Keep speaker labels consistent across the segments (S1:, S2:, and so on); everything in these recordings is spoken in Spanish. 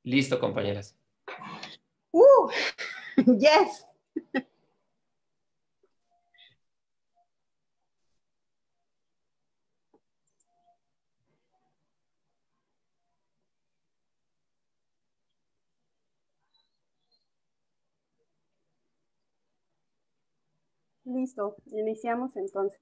S1: Listo, compañeras.
S2: Yes. Listo, iniciamos entonces.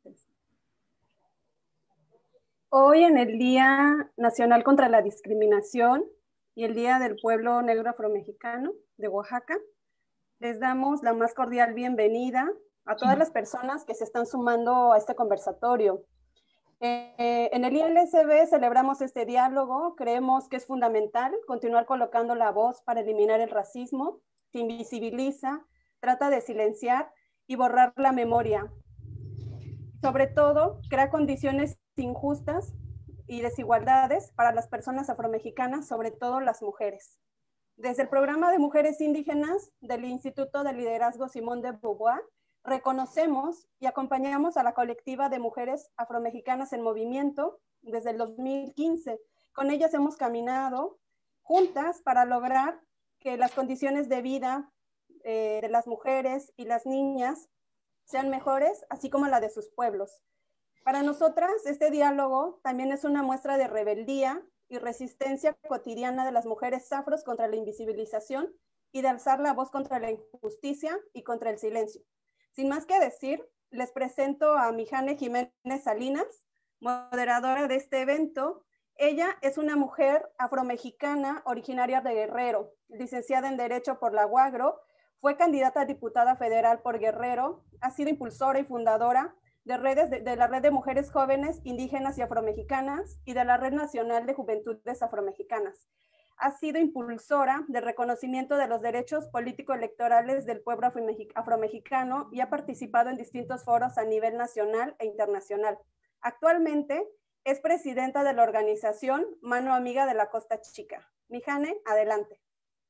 S2: Hoy en el Día Nacional contra la Discriminación y el Día del Pueblo Negro Afromexicano de Oaxaca, les damos la más cordial bienvenida a todas las personas que se están sumando a este conversatorio. En el ILSB celebramos este diálogo, creemos que es fundamental continuar colocando la voz para eliminar el racismo, que invisibiliza, trata de silenciar y borrar la memoria. Sobre todo, crea condiciones injustas y desigualdades para las personas afromexicanas, sobre todo las mujeres. Desde el programa de mujeres indígenas del Instituto de Liderazgo Simón de Beauvoir, reconocemos y acompañamos a la colectiva de mujeres afromexicanas en movimiento desde el 2015. Con ellas hemos caminado juntas para lograr que las condiciones de vida de las mujeres y las niñas sean mejores, así como la de sus pueblos. Para nosotras, este diálogo también es una muestra de rebeldía y resistencia cotidiana de las mujeres afros contra la invisibilización y de alzar la voz contra la injusticia y contra el silencio. Sin más que decir, les presento a Mijane Jiménez Salinas, moderadora de este evento. Ella es una mujer afromexicana originaria de Guerrero, licenciada en Derecho por la UAGRO, fue candidata a diputada federal por Guerrero, ha sido impulsora y fundadora de la Red de Mujeres Jóvenes Indígenas y Afromexicanas y de la Red Nacional de Juventudes Afromexicanas. Ha sido impulsora del reconocimiento de los derechos político-electorales del pueblo afromexicano y ha participado en distintos foros a nivel nacional e internacional. Actualmente es presidenta de la organización Mano Amiga de la Costa Chica. Mijane, adelante.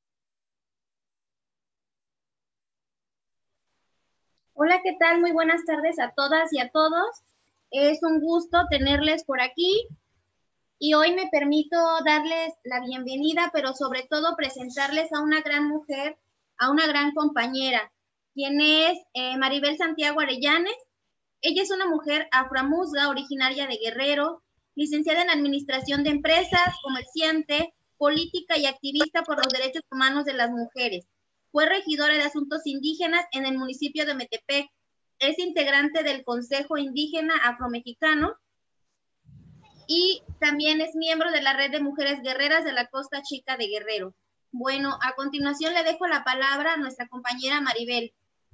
S3: Hola, ¿qué tal? Muy buenas tardes a todas y a todos. Es un gusto tenerles por aquí y hoy me permito darles la bienvenida, pero sobre todo presentarles a una gran mujer, a una gran compañera, quien es Maribel Santiago Arellanes. Ella es una mujer afromusga originaria de Guerrero, licenciada en Administración de Empresas, comerciante, política y activista por los derechos humanos de las mujeres. Fue regidora de Asuntos Indígenas en el municipio de Metepec. Es integrante del Consejo Indígena Afromexicano y también es miembro de la Red de Mujeres Guerreras de la Costa Chica de Guerrero. Bueno, a continuación le dejo la palabra a nuestra compañera Maribel.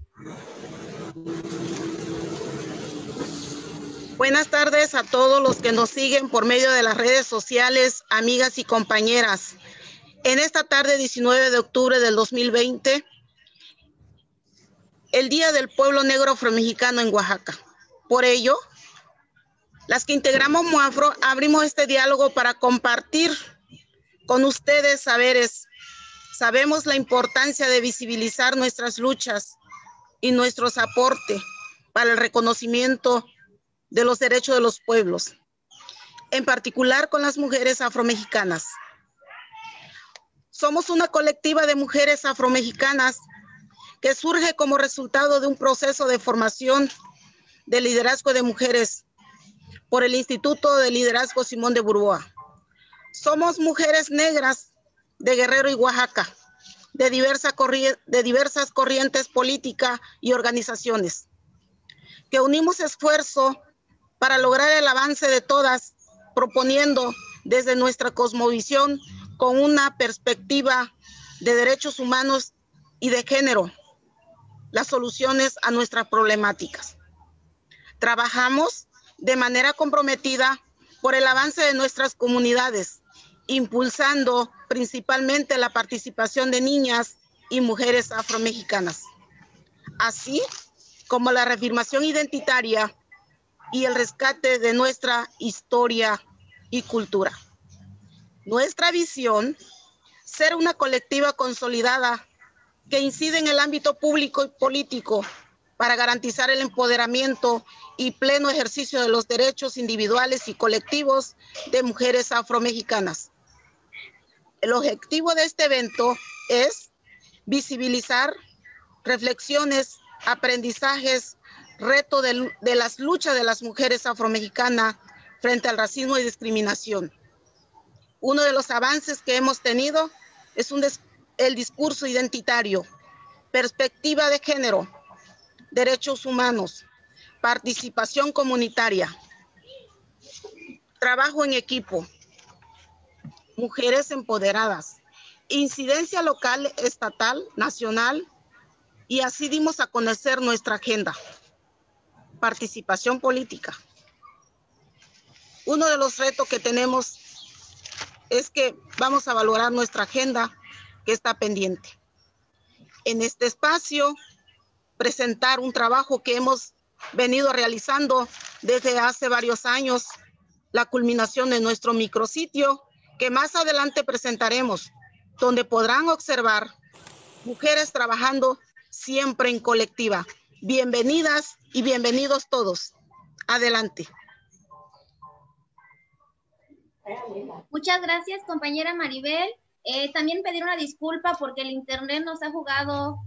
S4: Buenas tardes a todos los que nos siguen por medio de las redes sociales, amigas y compañeras. En esta tarde, 19 de octubre del 2020, el Día del Pueblo Negro Afromexicano en Oaxaca. Por ello, las que integramos MUAFRO abrimos este diálogo para compartir con ustedes saberes. Sabemos la importancia de visibilizar nuestras luchas y nuestros aportes para el reconocimiento de los derechos de los pueblos, en particular con las mujeres afromexicanas. Somos una colectiva de mujeres afromexicanas que surge como resultado de un proceso de formación de liderazgo de mujeres por el Instituto de Liderazgo Simón de Beauvoir. Somos mujeres negras de Guerrero y Oaxaca, de diversas corrientes políticas y organizaciones, que unimos esfuerzo para lograr el avance de todas, proponiendo desde nuestra cosmovisión con una perspectiva de derechos humanos y de género las soluciones a nuestras problemáticas. Trabajamos de manera comprometida por el avance de nuestras comunidades, impulsando principalmente la participación de niñas y mujeres afromexicanas, así como la reafirmación identitaria y el rescate de nuestra historia y cultura. Nuestra visión, ser una colectiva consolidada que incide en el ámbito público y político para garantizar el empoderamiento y pleno ejercicio de los derechos individuales y colectivos de mujeres afromexicanas. El objetivo de este evento es visibilizar reflexiones, aprendizajes, reto de las luchas de las mujeres afromexicanas frente al racismo y discriminación. Uno de los avances que hemos tenido es el discurso identitario, perspectiva de género, derechos humanos, participación comunitaria, trabajo en equipo, mujeres empoderadas, incidencia local, estatal, nacional, y así dimos a conocer nuestra agenda. Participación política. Uno de los retos que tenemos es que vamos a valorar nuestra agenda que está pendiente. En este espacio, presentar un trabajo que hemos venido realizando desde hace varios años, la culminación de nuestro micrositio, que más adelante presentaremos, donde podrán observar mujeres trabajando siempre en colectiva. Bienvenidas y bienvenidos todos. Adelante.
S3: Muchas gracias, compañera Maribel. También pedir una disculpa porque el internet nos ha jugado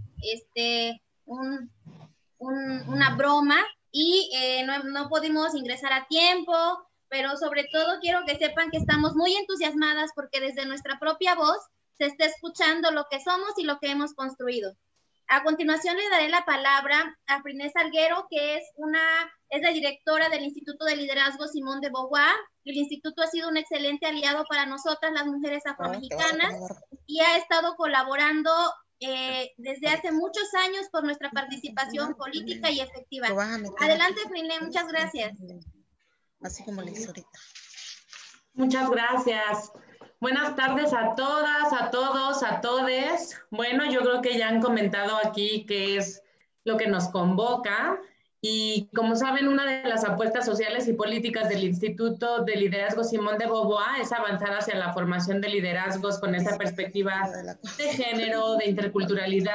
S3: una broma y no pudimos ingresar a tiempo, pero sobre todo quiero que sepan que estamos muy entusiasmadas porque desde nuestra propia voz se está escuchando lo que somos y lo que hemos construido. A continuación le daré la palabra a Frinés Salguero, que es la directora del Instituto de Liderazgo Simón de Beauvoir. El instituto ha sido un excelente aliado para nosotras, las mujeres afromexicanas, y ha estado colaborando desde hace muchos años por nuestra participación política y efectiva. Adelante, Frinés, muchas gracias.
S4: Así como le hice ahorita.
S1: Muchas gracias. Buenas tardes a todas, a todos, a todes. Bueno, yo creo que ya han comentado aquí qué es lo que nos convoca. Y como saben, una de las apuestas sociales y políticas del Instituto de Liderazgo Simón de Beauvoir es avanzar hacia la formación de liderazgos con esta perspectiva de género, de interculturalidad,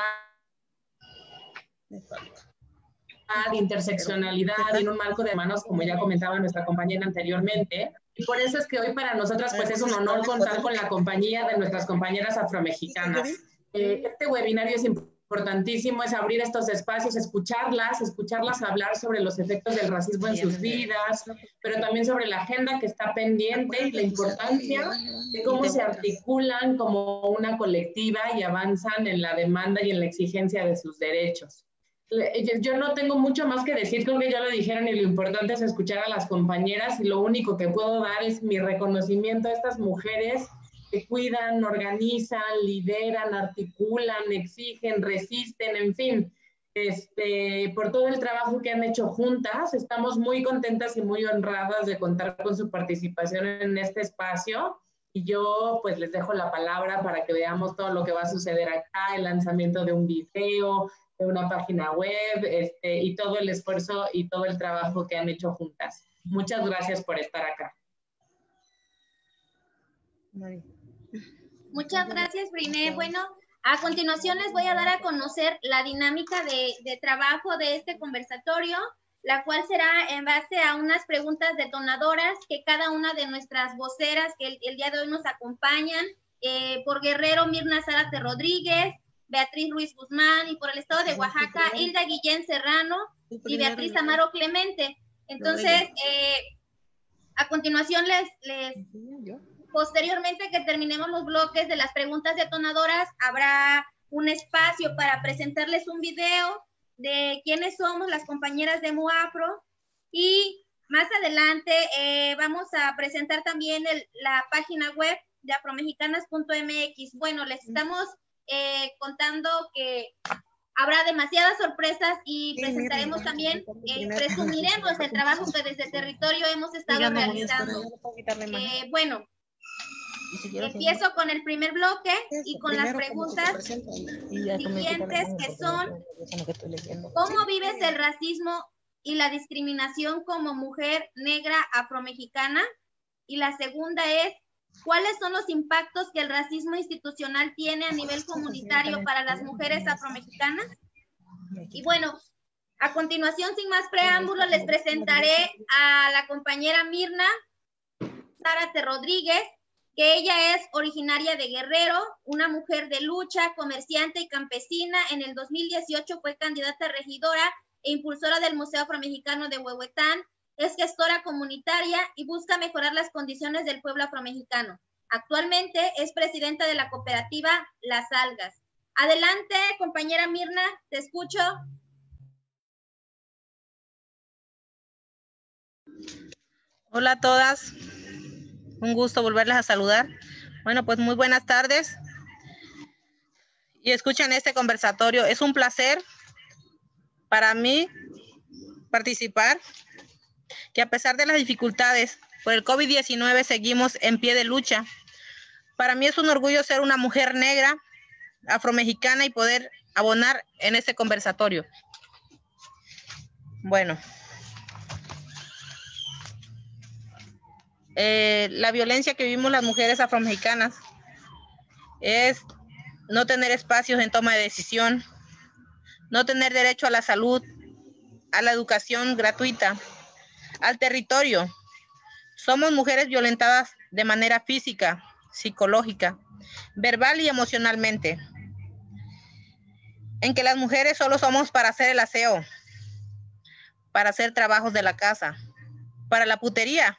S1: de interseccionalidad y en un marco de hermanos, como ya comentaba nuestra compañera anteriormente. Y por eso es que hoy para nosotras pues es un honor contar con la compañía de nuestras compañeras afromexicanas. Este webinario es importantísimo, es abrir estos espacios, escucharlas hablar sobre los efectos del racismo en sus vidas, pero también sobre la agenda que está pendiente y la importancia de cómo se articulan como una colectiva y avanzan en la demanda y en la exigencia de sus derechos. Yo no tengo mucho más que decir, creo que ya lo dijeron y lo importante es escuchar a las compañeras y lo único que puedo dar es mi reconocimiento a estas mujeres que cuidan, organizan, lideran, articulan, exigen, resisten, en fin, por todo el trabajo que han hecho juntas. Estamos muy contentas y muy honradas de contar con su participación en este espacio. Y yo pues les dejo la palabra para que veamos todo lo que va a suceder acá, el lanzamiento de un video, de una página web, y todo el esfuerzo y todo el trabajo que han hecho juntas. Muchas gracias por estar acá.
S3: Muchas gracias, Briné. Bueno, a continuación les voy a dar a conocer la dinámica de trabajo de este conversatorio, la cual será en base a unas preguntas detonadoras que cada una de nuestras voceras que el día de hoy nos acompañan, por Guerrero, Mirna Zárate Rodríguez, Beatriz Ruiz Guzmán, y por el estado de Oaxaca, Hilda Guillén Serrano y Beatriz Amaro Clemente. Entonces, a continuación posteriormente que terminemos los bloques de las preguntas detonadoras, habrá un espacio para presentarles un video de quiénes somos las compañeras de MUAFRO, y más adelante vamos a presentar también la página web de afromexicanas.mx. Bueno, les estamos contando que habrá demasiadas sorpresas y presentaremos también, presumiremos el trabajo que desde el territorio hemos estado realizando. Bueno, empiezo con el primer bloque y con las preguntas siguientes, que son: ¿cómo vives el racismo y la discriminación como mujer negra afromexicana? Y la segunda es: ¿cuáles son los impactos que el racismo institucional tiene a nivel comunitario para las mujeres afromexicanas? Y bueno, a continuación, sin más preámbulos, les presentaré a la compañera Mirna Zárate Rodríguez. que ella es originaria de Guerrero, una mujer de lucha, comerciante y campesina. En el 2018 fue candidata a regidora e impulsora del Museo Afromexicano de Huehuetán. Es gestora comunitaria y busca mejorar las condiciones del pueblo afromexicano. Actualmente es presidenta de la cooperativa Las Algas. Adelante, compañera Mirna, te escucho.
S4: Hola a todas, un gusto volverles a saludar. Bueno, pues muy buenas tardes y escuchen este conversatorio. Es un placer para mí participar, que a pesar de las dificultades por el COVID-19 seguimos en pie de lucha. Para mí es un orgullo ser una mujer negra, afromexicana y poder abonar en este conversatorio. Bueno. La violencia que vivimos las mujeres afromexicanas es no tener espacios en toma de decisión, no tener derecho a la salud, a la educación gratuita, al territorio. Somos mujeres violentadas de manera física, psicológica, verbal y emocionalmente. En que las mujeres solo somos para hacer el aseo, para hacer trabajos de la casa, para la putería.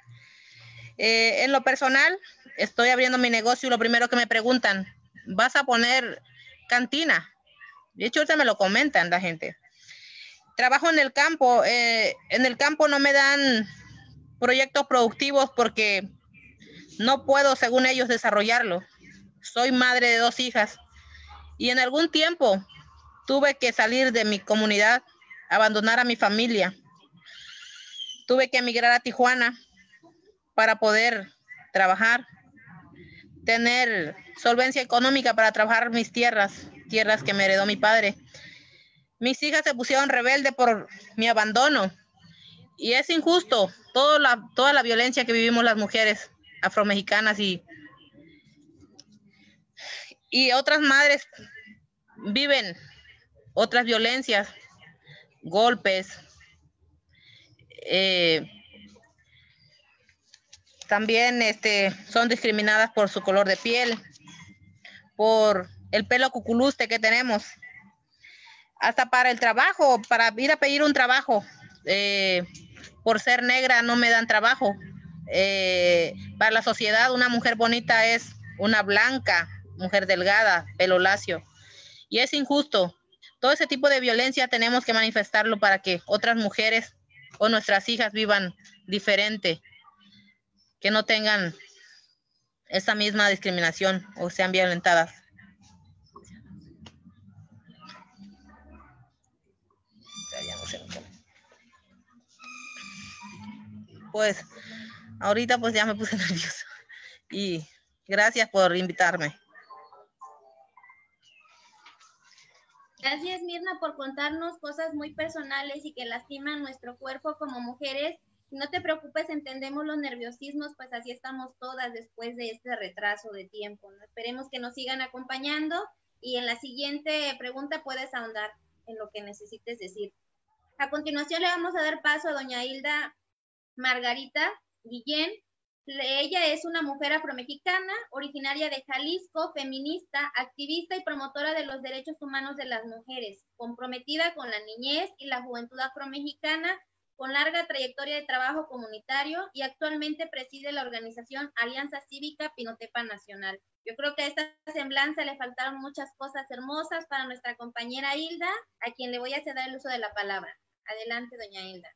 S4: En lo personal, estoy abriendo mi negocio y lo primero que me preguntan, ¿vas a poner cantina? De hecho, ahorita me lo comentan la gente. Trabajo en el campo no me dan proyectos productivos porque no puedo, según ellos, desarrollarlo. Soy madre de 2 hijas y en algún tiempo tuve que salir de mi comunidad, abandonar a mi familia. Tuve que emigrar a Tijuana para poder trabajar, tener solvencia económica para trabajar mis tierras que me heredó mi padre. Mis hijas se pusieron rebeldes por mi abandono y es injusto toda la violencia que vivimos las mujeres afromexicanas y otras madres viven otras violencias, golpes, también son discriminadas por su color de piel, por el pelo cuculuste que tenemos. Hasta para el trabajo, para ir a pedir un trabajo, por ser negra no me dan trabajo. Para la sociedad una mujer bonita es una blanca, mujer delgada, pelo lacio. Y es injusto. Todo ese tipo de violencia tenemos que manifestarlo para que otras mujeres o nuestras hijas vivan diferente, que no tengan esa misma discriminación o sean violentadas. Pues ahorita pues ya me puse nerviosa y gracias por invitarme.
S3: Gracias, Mirna, por contarnos cosas muy personales y que lastiman nuestro cuerpo como mujeres. No te preocupes, entendemos los nerviosismos, pues así estamos todas después de este retraso de tiempo, ¿no? Esperemos que nos sigan acompañando y en la siguiente pregunta puedes ahondar en lo que necesites decir. A continuación le vamos a dar paso a doña Hilda Margarita Guillén. Ella es una mujer afromexicana, originaria de Jalisco, feminista, activista y promotora de los derechos humanos de las mujeres, comprometida con la niñez y la juventud afromexicana, con larga trayectoria de trabajo comunitario y actualmente preside la organización Alianza Cívica Pinotepa Nacional. Yo creo que a esta semblanza le faltaron muchas cosas hermosas para nuestra compañera Hilda, a quien le voy a ceder el uso de la palabra. Adelante, doña Hilda.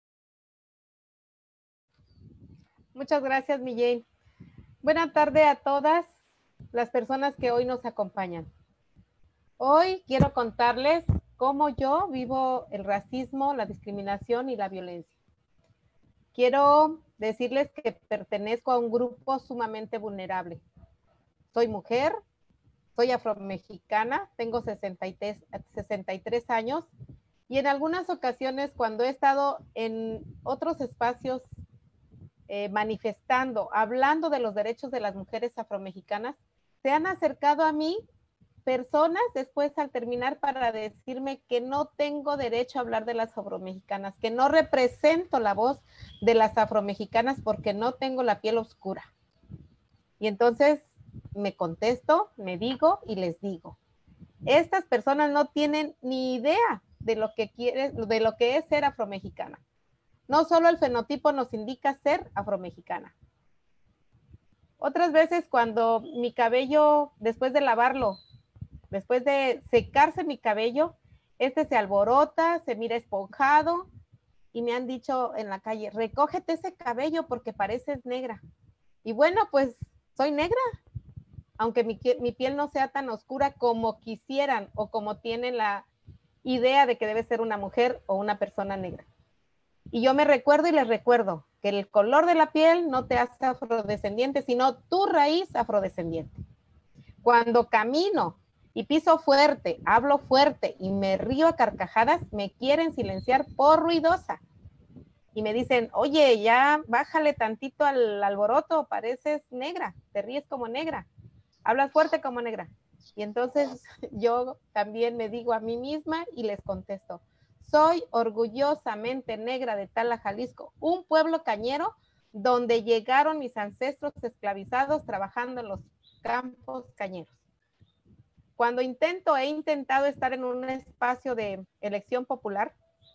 S5: Muchas gracias, Millén. Buenas tardes a todas las personas que hoy nos acompañan. Hoy quiero contarles cómo yo vivo el racismo, la discriminación y la violencia. Quiero decirles que pertenezco a un grupo sumamente vulnerable. Soy mujer, soy afromexicana, tengo 63 años y en algunas ocasiones cuando he estado en otros espacios manifestando, hablando de los derechos de las mujeres afromexicanas, se han acercado a mí personas después al terminar para decirme que no tengo derecho a hablar de las afromexicanas, que no represento la voz de las afromexicanas porque no tengo la piel oscura. Y entonces me contesto, me digo y les digo, estas personas no tienen ni idea de lo que de lo que es ser afromexicana. No solo el fenotipo nos indica ser afromexicana. Otras veces cuando mi cabello, después de lavarlo, después de secarse mi cabello, se alborota, se mira esponjado y me han dicho en la calle, recógete ese cabello porque pareces negra. Y bueno, pues soy negra, aunque mi piel no sea tan oscura como quisieran o como tienen la idea de que debe ser una mujer o una persona negra. Y yo me recuerdo y les recuerdo que el color de la piel no te hace afrodescendiente, sino tu raíz afrodescendiente. Cuando camino y piso fuerte, hablo fuerte y me río a carcajadas, me quieren silenciar por ruidosa. Y me dicen, oye, ya bájale tantito al alboroto, pareces negra, te ríes como negra, hablas fuerte como negra. Y entonces yo también me digo a mí misma y les contesto, soy orgullosamente negra de Tala, Jalisco, un pueblo cañero donde llegaron mis ancestros esclavizados trabajando en los campos cañeros. Cuando he intentado estar en un espacio de elección popular,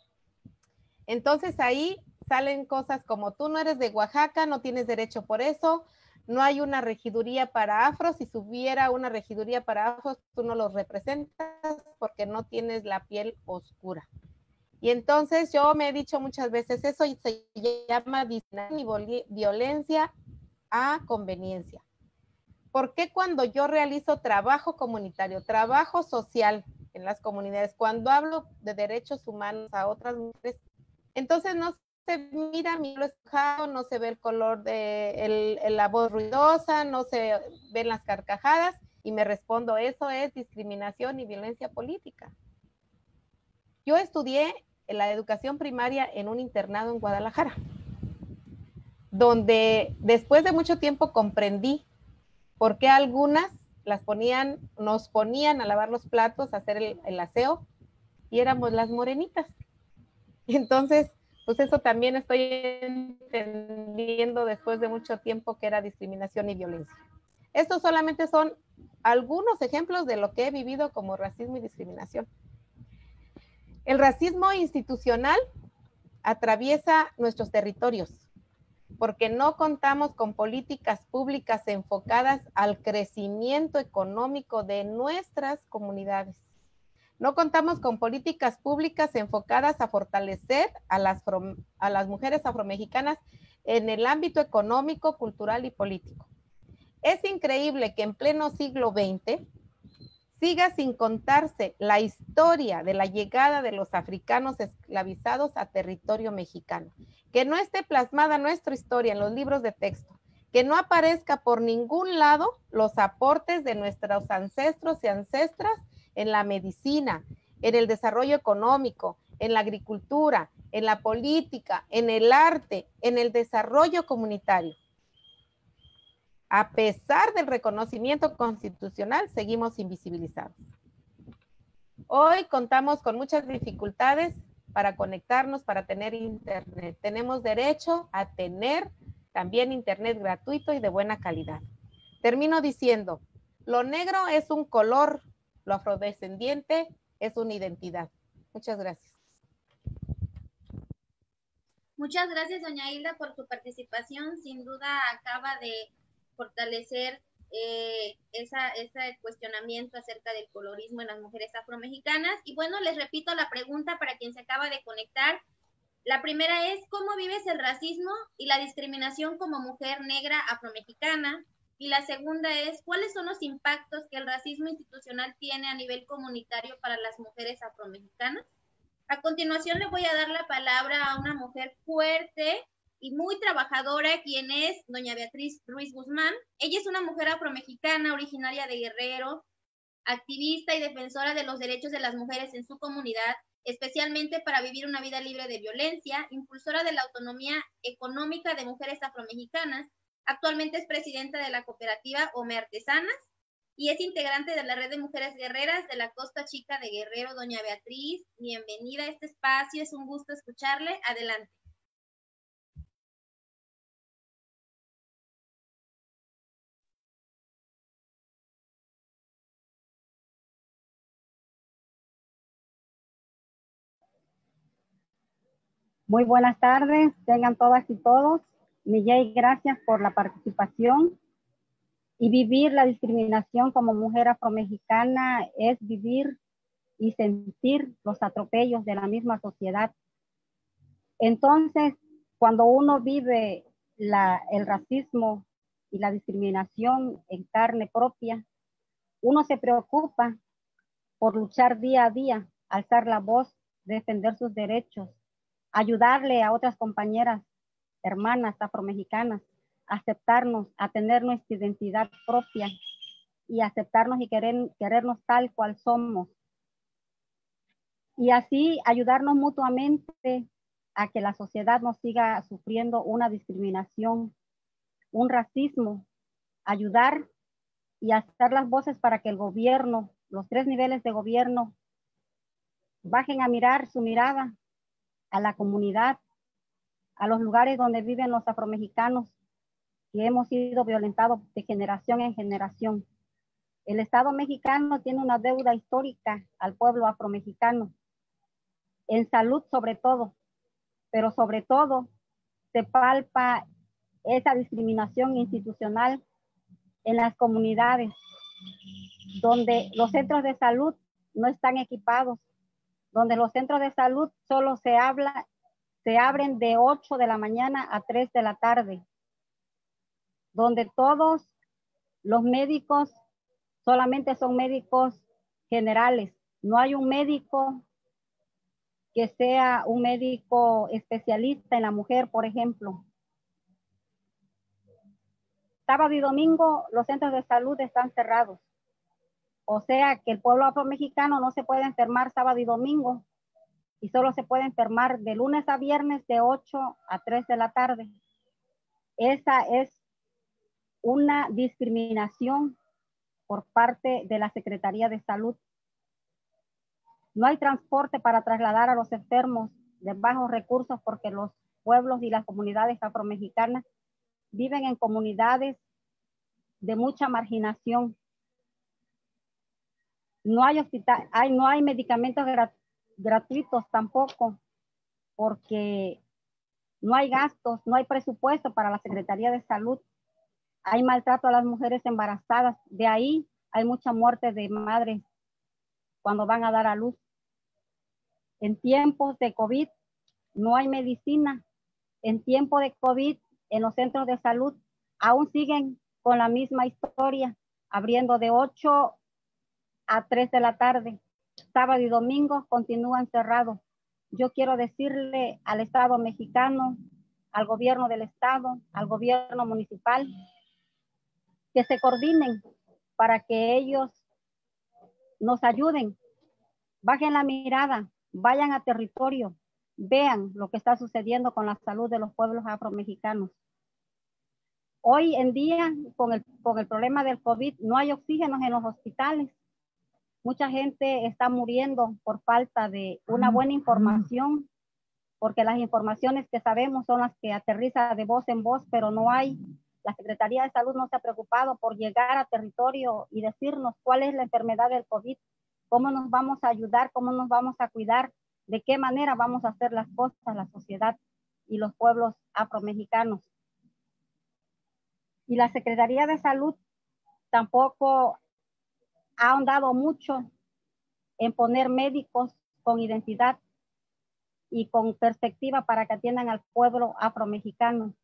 S5: entonces ahí salen cosas como tú no eres de Oaxaca, no tienes derecho por eso, no hay una regiduría para afros, si hubiera una regiduría para afros, tú no los representas porque no tienes la piel oscura. Y entonces yo me he dicho muchas veces, eso se llama violencia a conveniencia. ¿Por qué cuando yo realizo trabajo comunitario, trabajo social en las comunidades, cuando hablo de derechos humanos a otras mujeres, entonces no se mira mi pelo esponjado, no se ve el color de la voz ruidosa, no se ven las carcajadas y me respondo, eso es discriminación y violencia política. Yo estudié la educación primaria en un internado en Guadalajara, donde después de mucho tiempo comprendí por qué algunas nos ponían a lavar los platos, a hacer el aseo, y éramos las morenitas. Entonces, pues eso también estoy entendiendo después de mucho tiempo que era discriminación y violencia. Estos solamente son algunos ejemplos de lo que he vivido como racismo y discriminación. El racismo institucional atraviesa nuestros territorios porque no contamos con políticas públicas enfocadas al crecimiento económico de nuestras comunidades. No contamos con políticas públicas enfocadas a fortalecer a las mujeres afromexicanas en el ámbito económico, cultural y político. Es increíble que en pleno siglo XX siga sin contarse la historia de la llegada de los africanos esclavizados a territorio mexicano, que no esté plasmada nuestra historia en los libros de texto, que no aparezca por ningún lado los aportes de nuestros ancestros y ancestras en la medicina, en el desarrollo económico, en la agricultura, en la política, en el arte, en el desarrollo comunitario. A pesar del reconocimiento constitucional, seguimos invisibilizados. Hoy contamos con muchas dificultades para conectarnos, para tener internet. Tenemos derecho a tener también internet gratuito y de buena calidad. Termino diciendo, lo negro es un color, lo afrodescendiente es una identidad. Muchas gracias.
S3: Muchas gracias, doña Hilda, por su participación. Sin duda acaba de fortalecer ese cuestionamiento acerca del colorismo en las mujeres afromexicanas. Y bueno, les repito la pregunta para quien se acaba de conectar. La primera es, ¿cómo vives el racismo y la discriminación como mujer negra afromexicana? Y la segunda es, ¿cuáles son los impactos que el racismo institucional tiene a nivel comunitario para las mujeres afromexicanas? A continuación le voy a dar la palabra a una mujer fuerte y muy trabajadora, quien es doña Beatriz Ruiz Guzmán. Ella es una mujer afromexicana, originaria de Guerrero, activista y defensora de los derechos de las mujeres en su comunidad, especialmente para vivir una vida libre de violencia, impulsora de la autonomía económica de mujeres afromexicanas. Actualmente es presidenta de la cooperativa Ome Artesanas y es integrante de la Red de Mujeres Guerreras de la Costa Chica de Guerrero. Doña Beatriz, bienvenida a este espacio, es un gusto escucharle. Adelante.
S6: Muy buenas tardes, tengan todas y todos. Miguel, gracias por la participación. Y vivir la discriminación como mujer afromexicana es vivir y sentir los atropellos de la misma sociedad. Entonces, cuando uno vive el racismo y la discriminación en carne propia, uno se preocupa por luchar día a día, alzar la voz, defender sus derechos, ayudarle a otras compañeras, hermanas afromexicanas, a aceptarnos, a tener nuestra identidad propia y aceptarnos y querernos tal cual somos. Y así ayudarnos mutuamente a que la sociedad no siga sufriendo una discriminación, un racismo, ayudar y hacer las voces para que el gobierno, los 3 niveles de gobierno, bajen a mirar su mirada a la comunidad, a los lugares donde viven los afromexicanos que hemos sido violentados de generación en generación. El Estado mexicano tiene una deuda histórica al pueblo afromexicano, en salud sobre todo, pero sobre todo se palpa esa discriminación institucional en las comunidades, donde los centros de salud no están equipados, donde los centros de salud solo se abren de 8 de la mañana a 3 de la tarde, donde todos los médicos solamente son médicos generales. No hay un médico que sea un médico especialista en la mujer, por ejemplo. Sábado y domingo los centros de salud están cerrados. O sea que el pueblo afromexicano no se puede enfermar sábado y domingo y solo se puede enfermar de lunes a viernes de 8 a 3 de la tarde. Esa es una discriminación por parte de la Secretaría de Salud. No hay transporte para trasladar a los enfermos de bajos recursos porque los pueblos y las comunidades afromexicanas viven en comunidades de mucha marginación. No hay hospital, no hay medicamentos gratuitos tampoco, porque no hay gastos, no hay presupuesto para la Secretaría de Salud. Hay maltrato a las mujeres embarazadas, de ahí hay mucha muerte de madres cuando van a dar a luz. En tiempos de COVID no hay medicina. En tiempo de COVID en los centros de salud aún siguen con la misma historia, abriendo de 8 a 3 de la tarde. Sábado y domingo continúan cerrados. Yo quiero decirle al Estado mexicano, al gobierno del Estado, al gobierno municipal, que se coordinen para que ellos nos ayuden. Bajen la mirada, vayan a territorio, vean lo que está sucediendo con la salud de los pueblos afromexicanos. Hoy en día, con el problema del COVID, no hay oxígenos en los hospitales. Mucha gente está muriendo por falta de una buena información, porque las informaciones que sabemos son las que aterrizan de voz en voz, pero no hay. La Secretaría de Salud no se ha preocupado por llegar a territorio y decirnos cuál es la enfermedad del COVID, cómo nos vamos a ayudar, cómo nos vamos a cuidar, de qué manera vamos a hacer las cosas, la sociedad y los pueblos afromexicanos. Y la Secretaría de Salud tampoco ha ahondado mucho en poner médicos con identidad y con perspectiva para que atiendan al pueblo afromexicano.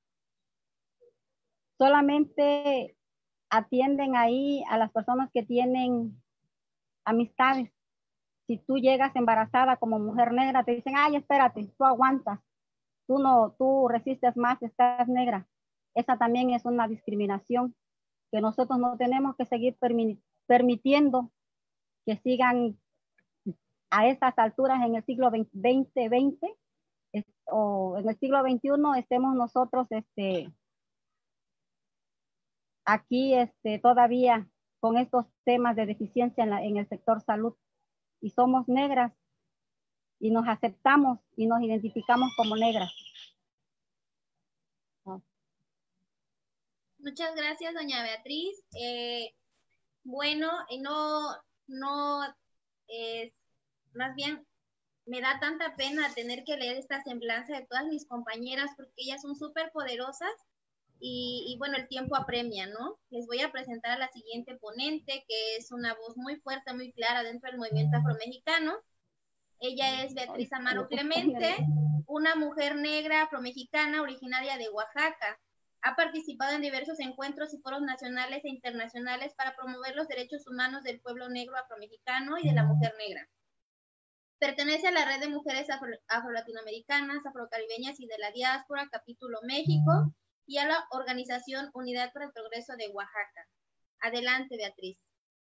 S6: Solamente atienden ahí a las personas que tienen amistades. Si tú llegas embarazada como mujer negra, te dicen, ay, espérate, tú aguantas, tú resistes más, estás negra. Esa también es una discriminación que nosotros no tenemos que seguir permitiendo que sigan a estas alturas en el siglo 2020 o en el siglo XXI estemos nosotros aquí todavía con estos temas de deficiencia en el sector salud y somos negras y nos aceptamos y nos identificamos como negras.
S3: Muchas gracias, doña Beatriz. Bueno, más bien me da tanta pena tener que leer esta semblanza de todas mis compañeras porque ellas son súper poderosas y bueno, el tiempo apremia, ¿no? Les voy a presentar a la siguiente ponente, que es una voz muy fuerte, muy clara dentro del movimiento afromexicano. Ella es Beatriz Amaro Clemente, una mujer negra afromexicana originaria de Oaxaca. Ha participado en diversos encuentros y foros nacionales e internacionales para promover los derechos humanos del pueblo negro afromexicano y de la mujer negra. Pertenece a la Red de Mujeres Afro-Latinoamericanas, Afrocaribeñas y de la Diáspora, Capítulo México, y a la Organización Unidad para el Progreso de Oaxaca. Adelante, Beatriz.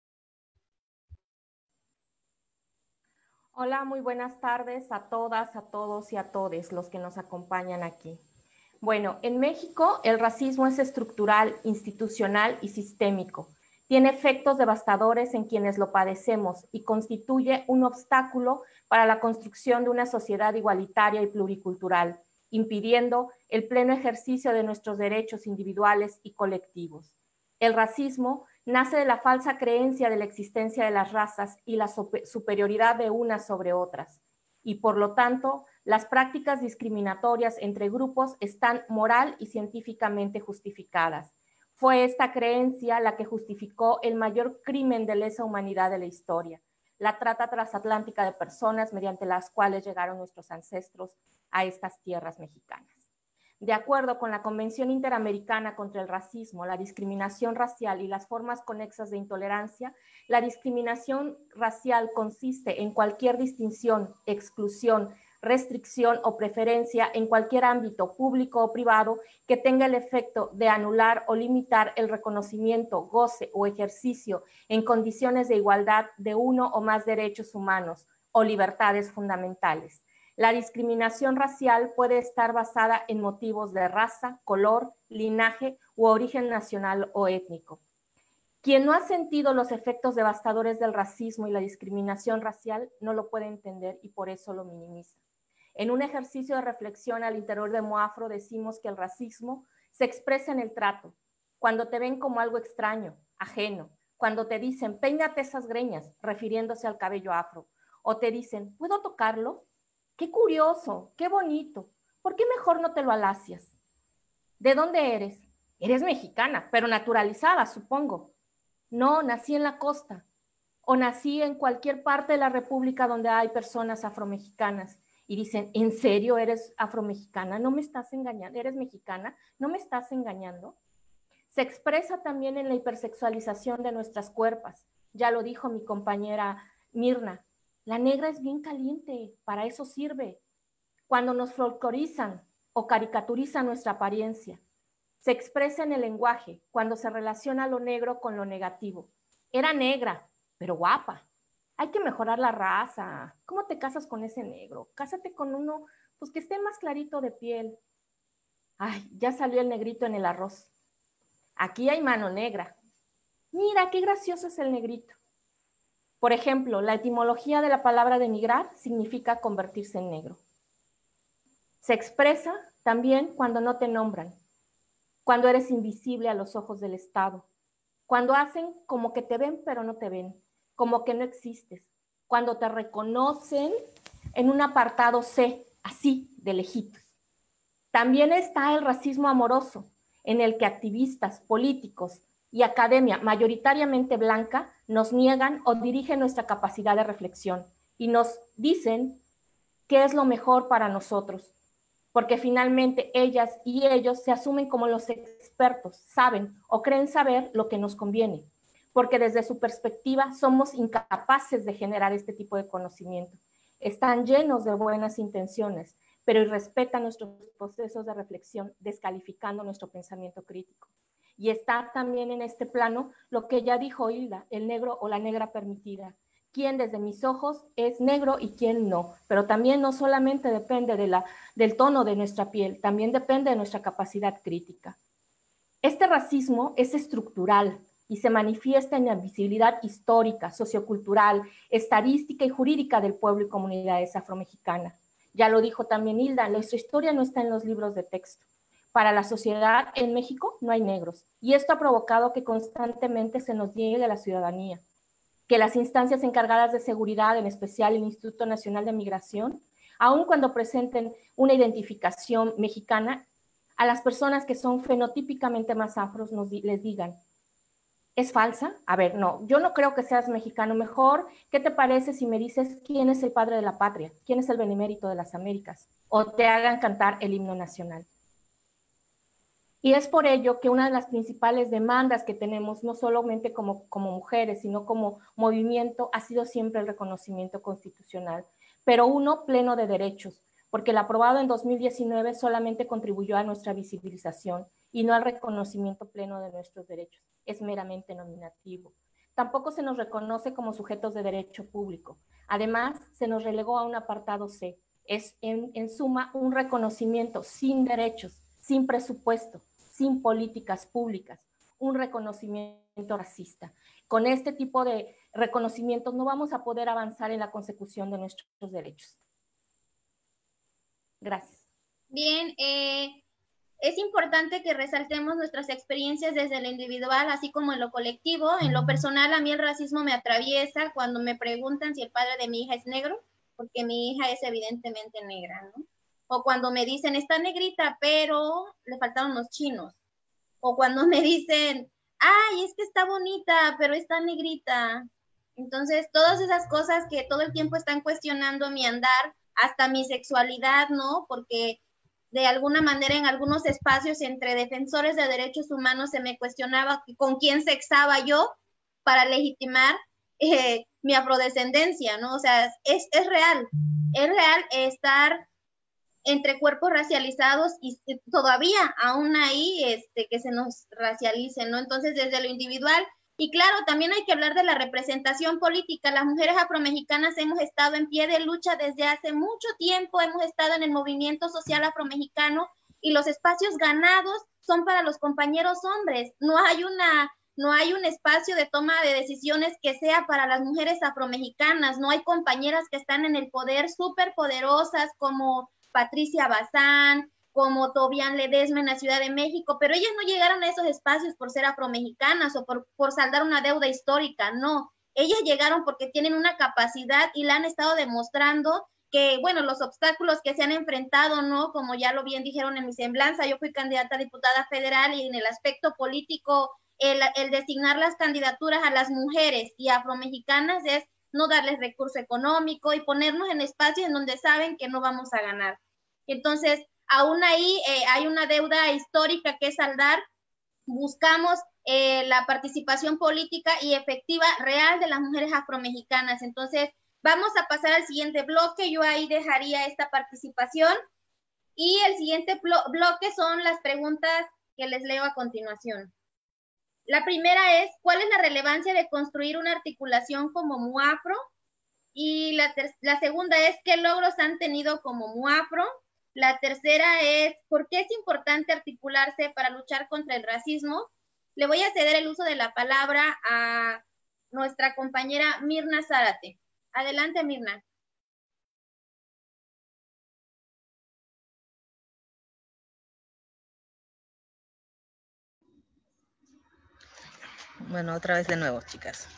S7: Hola, muy buenas tardes a todas, a todos y a todes los que nos acompañan aquí. Bueno, en México el racismo es estructural, institucional y sistémico. Tiene efectos devastadores en quienes lo padecemos y constituye un obstáculo para la construcción de una sociedad igualitaria y pluricultural, impidiendo el pleno ejercicio de nuestros derechos individuales y colectivos. El racismo nace de la falsa creencia de la existencia de las razas y la superioridad de unas sobre otras, y por lo tanto, las prácticas discriminatorias entre grupos están moral y científicamente justificadas. Fue esta creencia la que justificó el mayor crimen de lesa humanidad de la historia, la trata transatlántica de personas mediante las cuales llegaron nuestros ancestros a estas tierras mexicanas. De acuerdo con la Convención Interamericana contra el Racismo, la discriminación racial y las formas conexas de intolerancia, la discriminación racial consiste en cualquier distinción, exclusión, restricción o preferencia en cualquier ámbito público o privado que tenga el efecto de anular o limitar el reconocimiento, goce o ejercicio en condiciones de igualdad de uno o más derechos humanos o libertades fundamentales. La discriminación racial puede estar basada en motivos de raza, color, linaje u origen nacional o étnico. Quien no ha sentido los efectos devastadores del racismo y la discriminación racial no lo puede entender y por eso lo minimiza. En un ejercicio de reflexión al interior de Moafro decimos que el racismo se expresa en el trato, cuando te ven como algo extraño, ajeno, cuando te dicen, peínate esas greñas, refiriéndose al cabello afro, o te dicen, ¿puedo tocarlo? ¡Qué curioso! ¡Qué bonito! ¿Por qué mejor no te lo alacias? ¿De dónde eres? Eres mexicana, pero naturalizada, supongo. No, nací en la costa, o nací en cualquier parte de la república donde hay personas afromexicanas. Y dicen, ¿en serio eres afromexicana? ¿No me estás engañando? ¿Eres mexicana? ¿No me estás engañando? Se expresa también en la hipersexualización de nuestras cuerpos. Ya lo dijo mi compañera Mirna. La negra es bien caliente, para eso sirve. Cuando nos folclorizan o caricaturizan nuestra apariencia. Se expresa en el lenguaje, cuando se relaciona lo negro con lo negativo. Era negra, pero guapa. Hay que mejorar la raza. ¿Cómo te casas con ese negro? Cásate con uno, pues que esté más clarito de piel. Ay, ya salió el negrito en el arroz. Aquí hay mano negra. Mira, qué gracioso es el negrito. Por ejemplo, la etimología de la palabra denigrar significa convertirse en negro. Se expresa también cuando no te nombran, cuando eres invisible a los ojos del Estado, cuando hacen como que te ven pero no te ven, como que no existes, cuando te reconocen en un apartado C, así, de lejitos. También está el racismo amoroso, en el que activistas, políticos y academia mayoritariamente blanca nos niegan o dirigen nuestra capacidad de reflexión y nos dicen qué es lo mejor para nosotros, porque finalmente ellas y ellos se asumen como los expertos, saben o creen saber lo que nos conviene, porque desde su perspectiva somos incapaces de generar este tipo de conocimiento. Están llenos de buenas intenciones, pero irrespetan nuestros procesos de reflexión, descalificando nuestro pensamiento crítico. Y está también en este plano lo que ya dijo Hilda, el negro o la negra permitida. Quién desde mis ojos es negro y quién no. Pero también no solamente depende del tono de nuestra piel, también depende de nuestra capacidad crítica. Este racismo es estructural y se manifiesta en la visibilidad histórica, sociocultural, estadística y jurídica del pueblo y comunidades afromexicanas. Ya lo dijo también Hilda, nuestra historia no está en los libros de texto. Para la sociedad en México no hay negros y esto ha provocado que constantemente se nos niegue la ciudadanía. que las instancias encargadas de seguridad, en especial el Instituto Nacional de Migración, aun cuando presenten una identificación mexicana, a las personas que son fenotípicamente más afros les digan, ¿es falsa? A ver, no, yo no creo que seas mexicano. Mejor, ¿qué te parece si me dices quién es el padre de la patria? ¿Quién es el benemérito de las Américas? O te hagan cantar el himno nacional. Y es por ello que una de las principales demandas que tenemos, no solamente como mujeres, sino como movimiento, ha sido siempre el reconocimiento constitucional, pero uno pleno de derechos, porque el aprobado en 2019 solamente contribuyó a nuestra visibilización y no al reconocimiento pleno de nuestros derechos. Es meramente nominativo. Tampoco se nos reconoce como sujetos de derecho público. Además, se nos relegó a un apartado C. Es en suma un reconocimiento sin derechos, sin presupuesto, sin políticas públicas, un reconocimiento racista. Con este tipo de reconocimientos no vamos a poder avanzar en la consecución de nuestros derechos. Gracias.
S3: Bien, es importante que resaltemos nuestras experiencias desde lo individual, así como en lo colectivo. En lo personal, a mí el racismo me atraviesa cuando me preguntan si el padre de mi hija es negro, porque mi hija es evidentemente negra, ¿no? O cuando me dicen, está negrita, pero le faltaron los chinos. O cuando me dicen, ay, es que está bonita, pero está negrita. Entonces, todas esas cosas que todo el tiempo están cuestionando mi andar, hasta mi sexualidad, ¿no? Porque de alguna manera en algunos espacios entre defensores de derechos humanos se me cuestionaba con quién sexaba yo para legitimar mi afrodescendencia, ¿no? O sea, es real estar entre cuerpos racializados y todavía aún ahí que se nos racialicen, ¿no? Entonces, desde lo individual, y claro, también hay que hablar de la representación política. Las mujeres afromexicanas hemos estado en pie de lucha desde hace mucho tiempo, hemos estado en el movimiento social afromexicano y los espacios ganados son para los compañeros hombres. No hay un espacio de toma de decisiones que sea para las mujeres afromexicanas. No hay compañeras que están en el poder súper poderosas como Patricia Bazán, como Tobián Ledesma en la Ciudad de México, pero ellas no llegaron a esos espacios por ser afromexicanas o por saldar una deuda histórica, no. Ellas llegaron porque tienen una capacidad y la han estado demostrando que, bueno, los obstáculos que se han enfrentado, ¿no? Como ya lo bien dijeron en mi semblanza, yo fui candidata a diputada federal y en el aspecto político, el designar las candidaturas a las mujeres y afromexicanas es no darles recurso económico y ponernos en espacios en donde saben que no vamos a ganar. Entonces, aún ahí hay una deuda histórica que saldar. Buscamos la participación política y efectiva real de las mujeres afromexicanas. Entonces, vamos a pasar al siguiente bloque. Yo ahí dejaría esta participación. Y el siguiente bloque son las preguntas que les leo a continuación. La primera es, ¿cuál es la relevancia de construir una articulación como MUAFRO? Y la segunda es, ¿qué logros han tenido como MUAFRO? La tercera es, ¿por qué es importante articularse para luchar contra el racismo? Le voy a ceder el uso de la palabra a nuestra compañera Mirna Zárate. Adelante, Mirna.
S4: Bueno, otra vez de nuevo, chicas.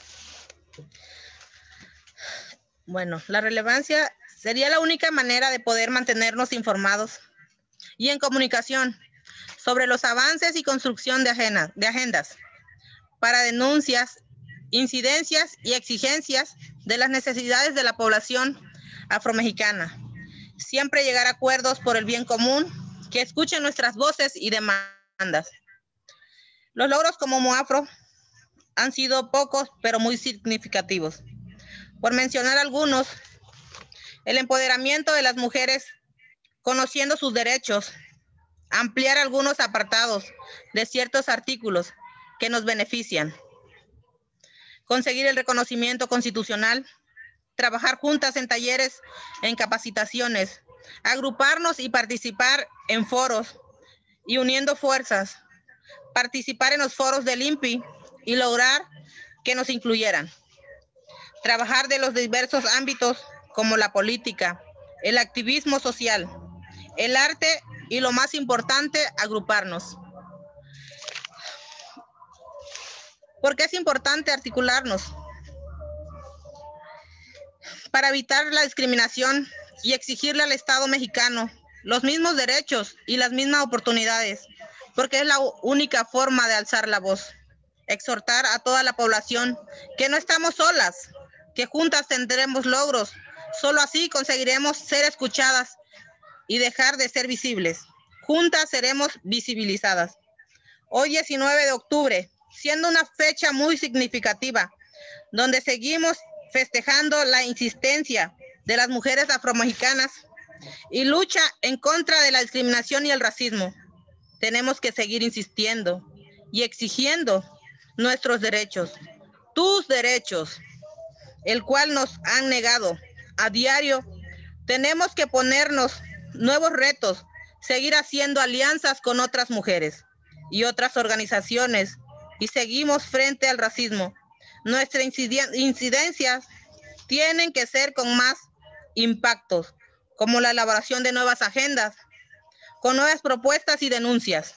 S4: Bueno, la relevancia sería la única manera de poder mantenernos informados y en comunicación sobre los avances y construcción de agendas para denuncias, incidencias y exigencias de las necesidades de la población afromexicana. Siempre llegar a acuerdos por el bien común, que escuchen nuestras voces y demandas. Los logros como MUAFRO han sido pocos, pero muy significativos. Por mencionar algunos, el empoderamiento de las mujeres, conociendo sus derechos, ampliar algunos apartados de ciertos artículos que nos benefician, conseguir el reconocimiento constitucional, trabajar juntas en talleres, en capacitaciones, agruparnos y participar en foros y uniendo fuerzas, participar en los foros del INPI y lograr que nos incluyeran. Trabajar de los diversos ámbitos como la política, el activismo social, el arte y lo más importante, agruparnos. ¿Por qué es importante articularnos? para evitar la discriminación y exigirle al Estado mexicano los mismos derechos y las mismas oportunidades, porque es la única forma de alzar la voz. Exhortar a toda la población que no estamos solas, que juntas tendremos logros. Solo así conseguiremos ser escuchadas y dejar de ser visibles. Juntas seremos visibilizadas. Hoy 19 de octubre, siendo una fecha muy significativa, donde seguimos festejando la insistencia de las mujeres afromexicanas y lucha en contra de la discriminación y el racismo. Tenemos que seguir insistiendo y exigiendo nuestros derechos, tus derechos, el cual nos han negado a diario. Tenemos que ponernos nuevos retos, seguir haciendo alianzas con otras mujeres y otras organizaciones y seguimos frente al racismo. Nuestras incidencias tienen que ser con más impactos, como la elaboración de nuevas agendas, con nuevas propuestas y denuncias.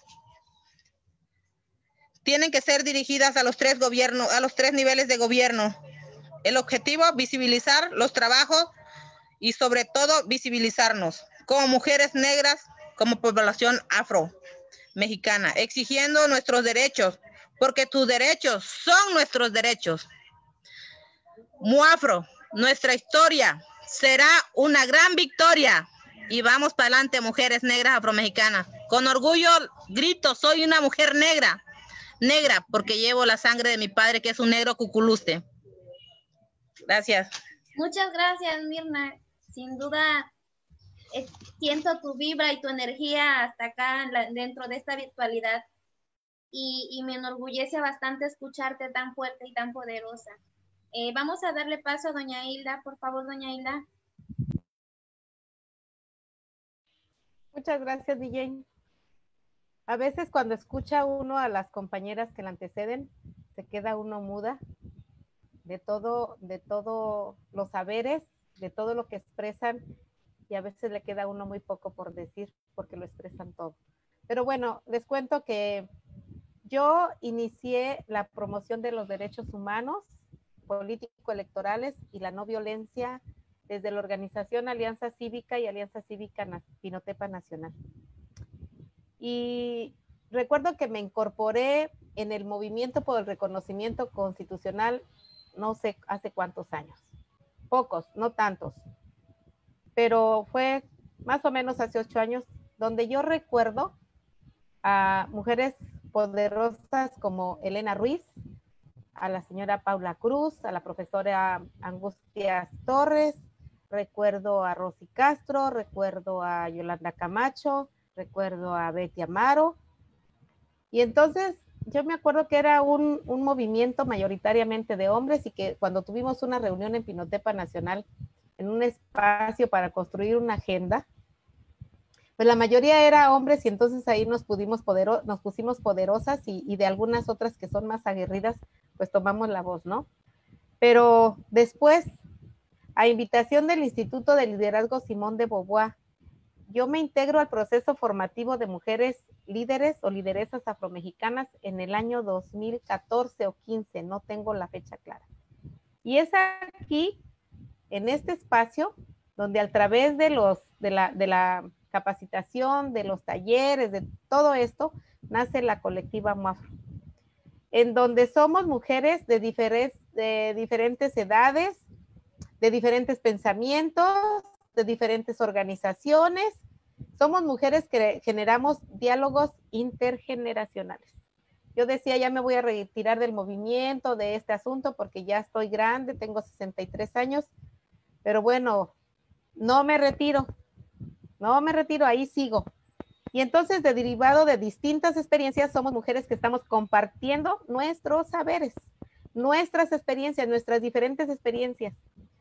S4: Tienen que ser dirigidas a los tres niveles de gobierno. El objetivo, visibilizar los trabajos y sobre todo visibilizarnos como mujeres negras, como población afro-mexicana, exigiendo nuestros derechos, porque tus derechos son nuestros derechos. Muafro, nuestra historia será una gran victoria y vamos para adelante, mujeres negras afromexicanas. Con orgullo grito, soy una mujer negra, negra porque llevo la sangre de mi padre que es un negro cuculuste. Gracias.
S3: Muchas gracias, Mirna. Sin duda, siento tu vibra y tu energía hasta acá dentro de esta virtualidad y me enorgullece bastante escucharte tan fuerte y tan poderosa. Vamos a darle paso a doña Hilda. Por favor, doña Hilda.
S5: Muchas gracias, DJ. A veces cuando escucha uno a las compañeras que la anteceden, se queda uno muda de todo los saberes, de todo lo que expresan, y a veces le queda a uno muy poco por decir porque lo expresan todo. Pero bueno, les cuento que yo inicié la promoción de los derechos humanos, político-electorales y la no violencia desde la organización Alianza Cívica y Alianza Cívica Pinotepa Nacional. Y recuerdo que me incorporé en el movimiento por el reconocimiento constitucional, no sé hace cuántos años. Pocos, no tantos. Pero fue más o menos hace 8 años, donde yo recuerdo a mujeres poderosas como Elena Ruiz, a la señora Paula Cruz, a la profesora Angustias Torres, recuerdo a Rosy Castro, recuerdo a Yolanda Camacho, recuerdo a Betty Amaro. Y entonces yo me acuerdo que era un movimiento mayoritariamente de hombres y que cuando tuvimos una reunión en Pinotepa Nacional, en un espacio para construir una agenda, pues la mayoría era hombres y entonces ahí nos pusimos poderosas y de algunas otras que son más aguerridas, pues tomamos la voz, ¿no? Pero después, a invitación del Instituto de Liderazgo Simón de Beauvoir, yo me integro al proceso formativo de mujeres líderes o lideresas afromexicanas en el año 2014 o 15, no tengo la fecha clara. Y es aquí, en este espacio, donde a través de la capacitación, de los talleres, de todo esto, nace la colectiva Muafro, en donde somos mujeres de diferentes edades, de diferentes pensamientos, de diferentes organizaciones. Somos mujeres que generamos diálogos intergeneracionales. Yo decía, ya me voy a retirar del movimiento, de este asunto, porque ya estoy grande, tengo 63 años, pero bueno, no me retiro, ahí sigo. Y entonces, derivado de distintas experiencias, somos mujeres que estamos compartiendo nuestros saberes, nuestras experiencias, nuestras diferentes experiencias.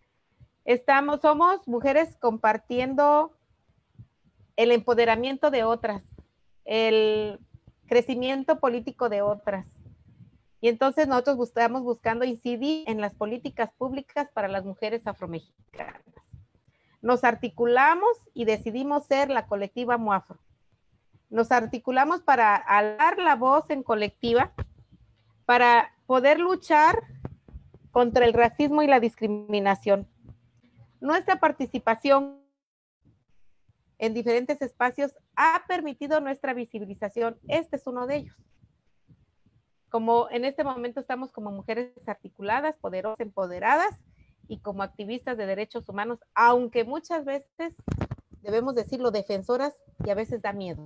S5: Somos mujeres compartiendo el empoderamiento de otras, el crecimiento político de otras. Y entonces nosotros estamos buscando incidir en las políticas públicas para las mujeres afromexicanas. Nos articulamos y decidimos ser la colectiva Muafro. Nos articulamos para alzar la voz en colectiva, para poder luchar contra el racismo y la discriminación. Nuestra participación en diferentes espacios ha permitido nuestra visibilización. Este es uno de ellos. Como en este momento estamos como mujeres articuladas, poderosas, empoderadas y como activistas de derechos humanos, aunque muchas veces, debemos decirlo, defensoras, y a veces da miedo.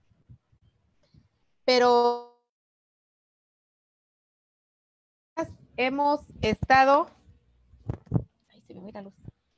S5: Pero hemos estado... Ay, se me va a ir la luz.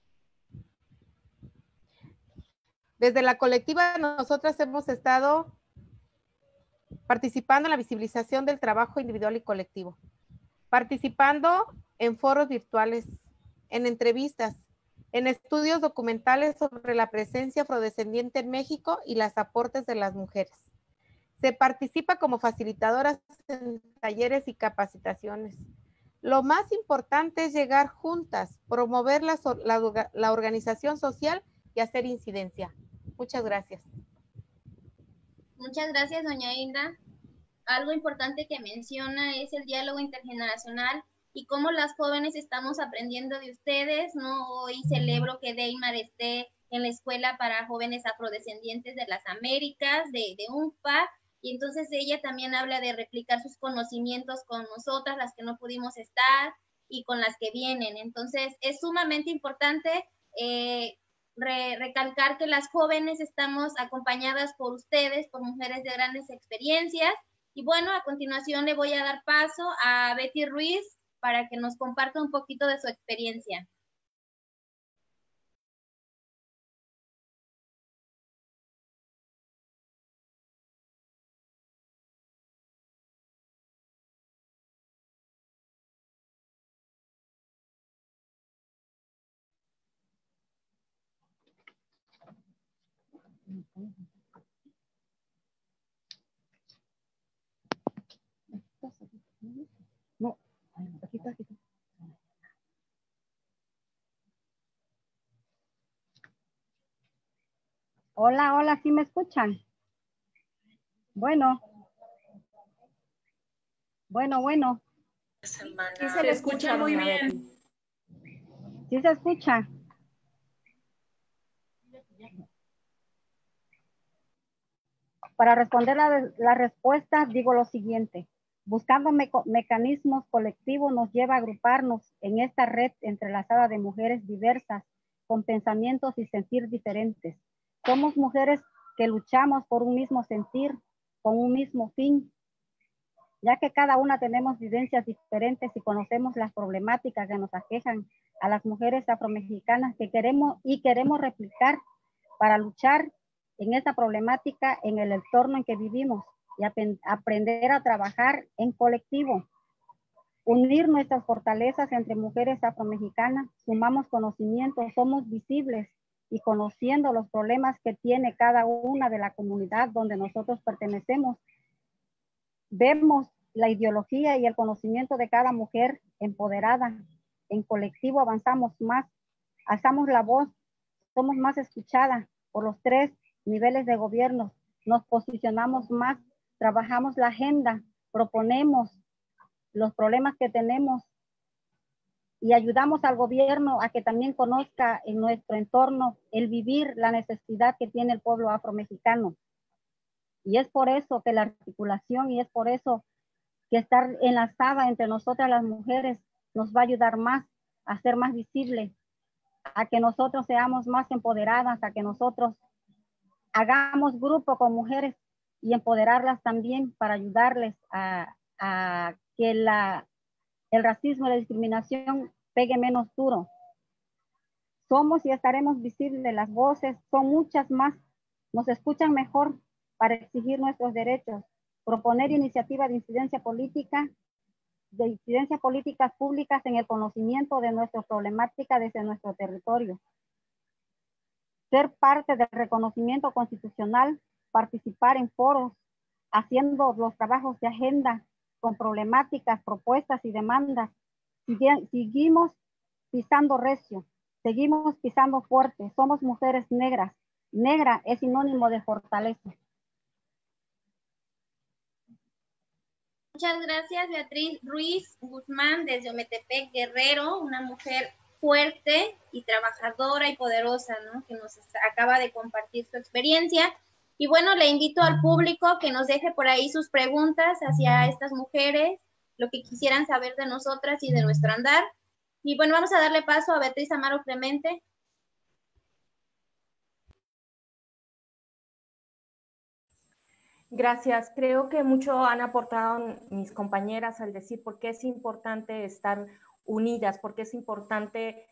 S5: Desde la colectiva, nosotras hemos estado participando en la visibilización del trabajo individual y colectivo, participando en foros virtuales, en entrevistas, en estudios documentales sobre la presencia afrodescendiente en México y los aportes de las mujeres. Se participa como facilitadoras en talleres y capacitaciones. Lo más importante es llegar juntas, promover la organización social y hacer incidencia. Muchas gracias.
S3: Muchas gracias, doña Hilda. Algo importante que menciona es el diálogo intergeneracional y cómo las jóvenes estamos aprendiendo de ustedes, ¿no? Hoy celebro que Deymar esté en la Escuela para Jóvenes Afrodescendientes de las Américas, de UNFPA, y entonces ella también habla de replicar sus conocimientos con nosotras, las que no pudimos estar, y con las que vienen. Entonces, es sumamente importante recalcar que las jóvenes estamos acompañadas por ustedes, por mujeres de grandes experiencias. Y bueno, a continuación le voy a dar paso a Betty Ruiz para que nos comparta un poquito de su experiencia.
S6: No, aquí está, aquí está. Hola, hola, ¿sí me escuchan? Bueno.
S7: Sí, se le escucha muy bien.
S6: ¿Sí se escucha? Para responder la respuesta, digo lo siguiente. Buscando mecanismos colectivos nos lleva a agruparnos en esta red entrelazada de mujeres diversas, con pensamientos y sentir diferentes. Somos mujeres que luchamos por un mismo sentir, con un mismo fin, ya que cada una tenemos vivencias diferentes y conocemos las problemáticas que nos aquejan a las mujeres afromexicanas que queremos replicar para luchar en esta problemática en el entorno en que vivimos y aprender a trabajar en colectivo. Unir nuestras fortalezas entre mujeres afromexicanas, sumamos conocimientos, somos visibles y conociendo los problemas que tiene cada una de la comunidad donde nosotros pertenecemos, vemos la ideología y el conocimiento de cada mujer empoderada. En colectivo avanzamos más, alzamos la voz, somos más escuchadas por los 3 niveles de gobierno, nos posicionamos más, trabajamos la agenda, proponemos los problemas que tenemos y ayudamos al gobierno a que también conozca en nuestro entorno el vivir la necesidad que tiene el pueblo afromexicano. Y es por eso que la articulación y es por eso que estar enlazada entre nosotras las mujeres nos va a ayudar más a ser más visible, a que nosotros seamos más empoderadas, a que nosotros hagamos grupo con mujeres y empoderarlas también para ayudarles a que el racismo y la discriminación pegue menos duro. Somos y estaremos visibles, las voces son muchas más, nos escuchan mejor para exigir nuestros derechos, proponer iniciativas de incidencias políticas públicas en el conocimiento de nuestra problemática desde nuestro territorio. Ser parte del reconocimiento constitucional, participar en foros, haciendo los trabajos de agenda con problemáticas, propuestas y demandas. Seguimos pisando recio, seguimos pisando fuerte, somos mujeres negras. Negra es sinónimo de fortaleza.
S3: Muchas gracias, Beatriz Ruiz Guzmán, desde Ometepec, Guerrero, una mujer fuerte y trabajadora y poderosa, ¿no? Que nos acaba de compartir su experiencia. Y bueno, le invito al público que nos deje por ahí sus preguntas hacia estas mujeres, lo que quisieran saber de nosotras y de nuestro andar. Y bueno, vamos a darle paso a Beatriz Amaro Clemente.
S7: Gracias. Creo que mucho han aportado mis compañeras al decir por qué es importante estar unidas, por qué es importante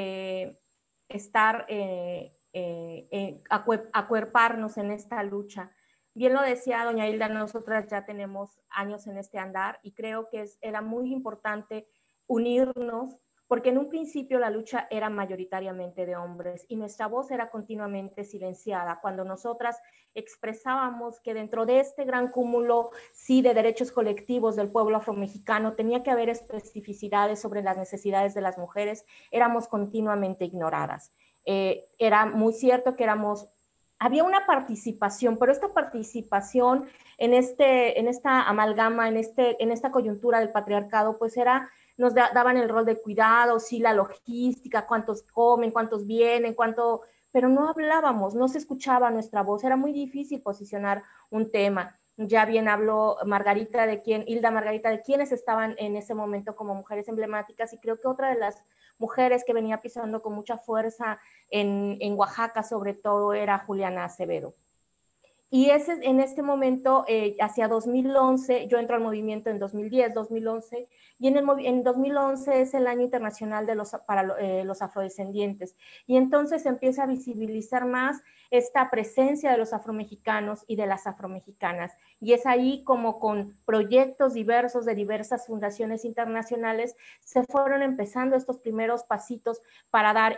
S7: acuerparnos en esta lucha. Bien lo decía doña Hilda, nosotras ya tenemos años en este andar y creo que era muy importante unirnos, porque en un principio la lucha era mayoritariamente de hombres y nuestra voz era continuamente silenciada. Cuando nosotras expresábamos que dentro de este gran cúmulo, sí, de derechos colectivos del pueblo afromexicano, tenía que haber especificidades sobre las necesidades de las mujeres, éramos continuamente ignoradas. Era muy cierto que había una participación, pero esta participación en esta amalgama, en esta coyuntura del patriarcado, pues nos daban el rol de cuidado, sí, la logística, cuántos comen, cuántos vienen, pero no hablábamos, no se escuchaba nuestra voz, era muy difícil posicionar un tema. Ya bien habló Hilda Margarita, de quienes estaban en ese momento como mujeres emblemáticas, y creo que otra de las mujeres que venía pisando con mucha fuerza en Oaxaca, sobre todo, era Juliana Acevedo. Y en este momento, hacia 2011, yo entro al movimiento en 2010, 2011, y en 2011 es el año internacional para los afrodescendientes. Y entonces se empieza a visibilizar más esta presencia de los afromexicanos y de las afromexicanas. Y es ahí como con proyectos diversos de diversas fundaciones internacionales se fueron empezando estos primeros pasitos para dar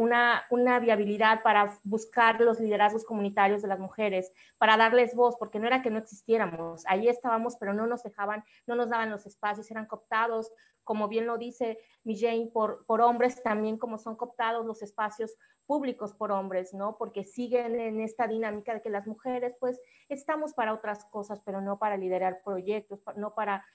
S7: una viabilidad, para buscar los liderazgos comunitarios de las mujeres, para darles voz, porque no era que no existiéramos, ahí estábamos, pero no nos dejaban, no nos daban los espacios, eran cooptados, como bien lo dice Mijane, por hombres, también como son cooptados los espacios públicos por hombres, ¿no? Porque siguen en esta dinámica de que las mujeres, pues, estamos para otras cosas, pero no para liderar proyectos, no para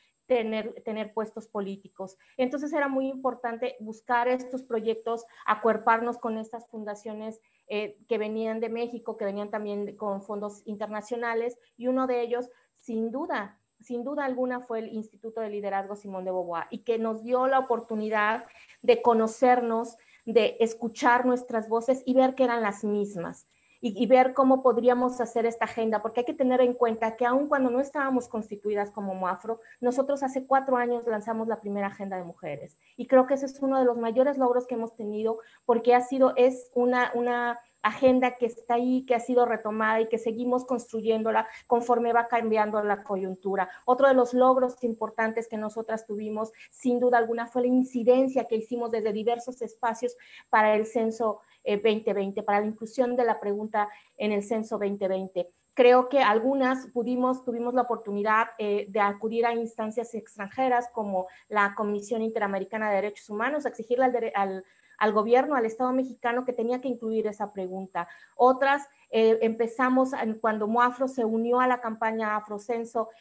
S7: tener puestos políticos. Entonces era muy importante buscar estos proyectos, acuerparnos con estas fundaciones que venían de México, que venían también con fondos internacionales, y uno de ellos, sin duda alguna, fue el Instituto de Liderazgo Simón de Beauvoir, y que nos dio la oportunidad de conocernos, de escuchar nuestras voces y ver que eran las mismas. Y ver cómo podríamos hacer esta agenda, porque hay que tener en cuenta que aun cuando no estábamos constituidas como MOAFRO, nosotros hace 4 años lanzamos la primera agenda de mujeres, y creo que ese es uno de los mayores logros que hemos tenido, porque es una agenda que está ahí, que ha sido retomada y que seguimos construyéndola conforme va cambiando la coyuntura. Otro de los logros importantes que nosotras tuvimos, sin duda alguna, fue la incidencia que hicimos desde diversos espacios para el censo 2020, para la inclusión de la pregunta en el censo 2020. Creo que algunas tuvimos la oportunidad de acudir a instancias extranjeras como la Comisión Interamericana de Derechos Humanos, a exigirle al gobierno, al Estado mexicano, que tenía que incluir esa pregunta. Otras empezamos cuando MOAFRO se unió a la campaña Afrocenso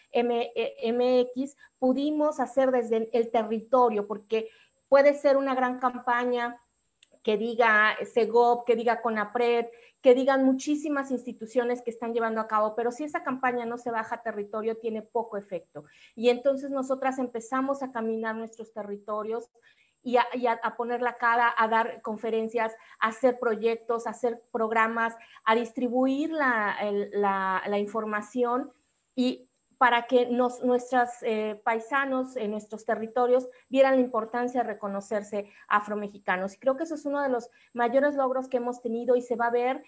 S7: MX, pudimos hacer desde el territorio, porque puede ser una gran campaña que diga Segov, que diga CONAPRED, que digan muchísimas instituciones que están llevando a cabo, pero si esa campaña no se baja a territorio, tiene poco efecto. Y entonces nosotras empezamos a caminar nuestros territorios y a poner la cara, a dar conferencias, a hacer proyectos, a hacer programas, a distribuir la información, y para que nuestros paisanos en nuestros territorios vieran la importancia de reconocerse afromexicanos. Y creo que eso es uno de los mayores logros que hemos tenido, y se va a ver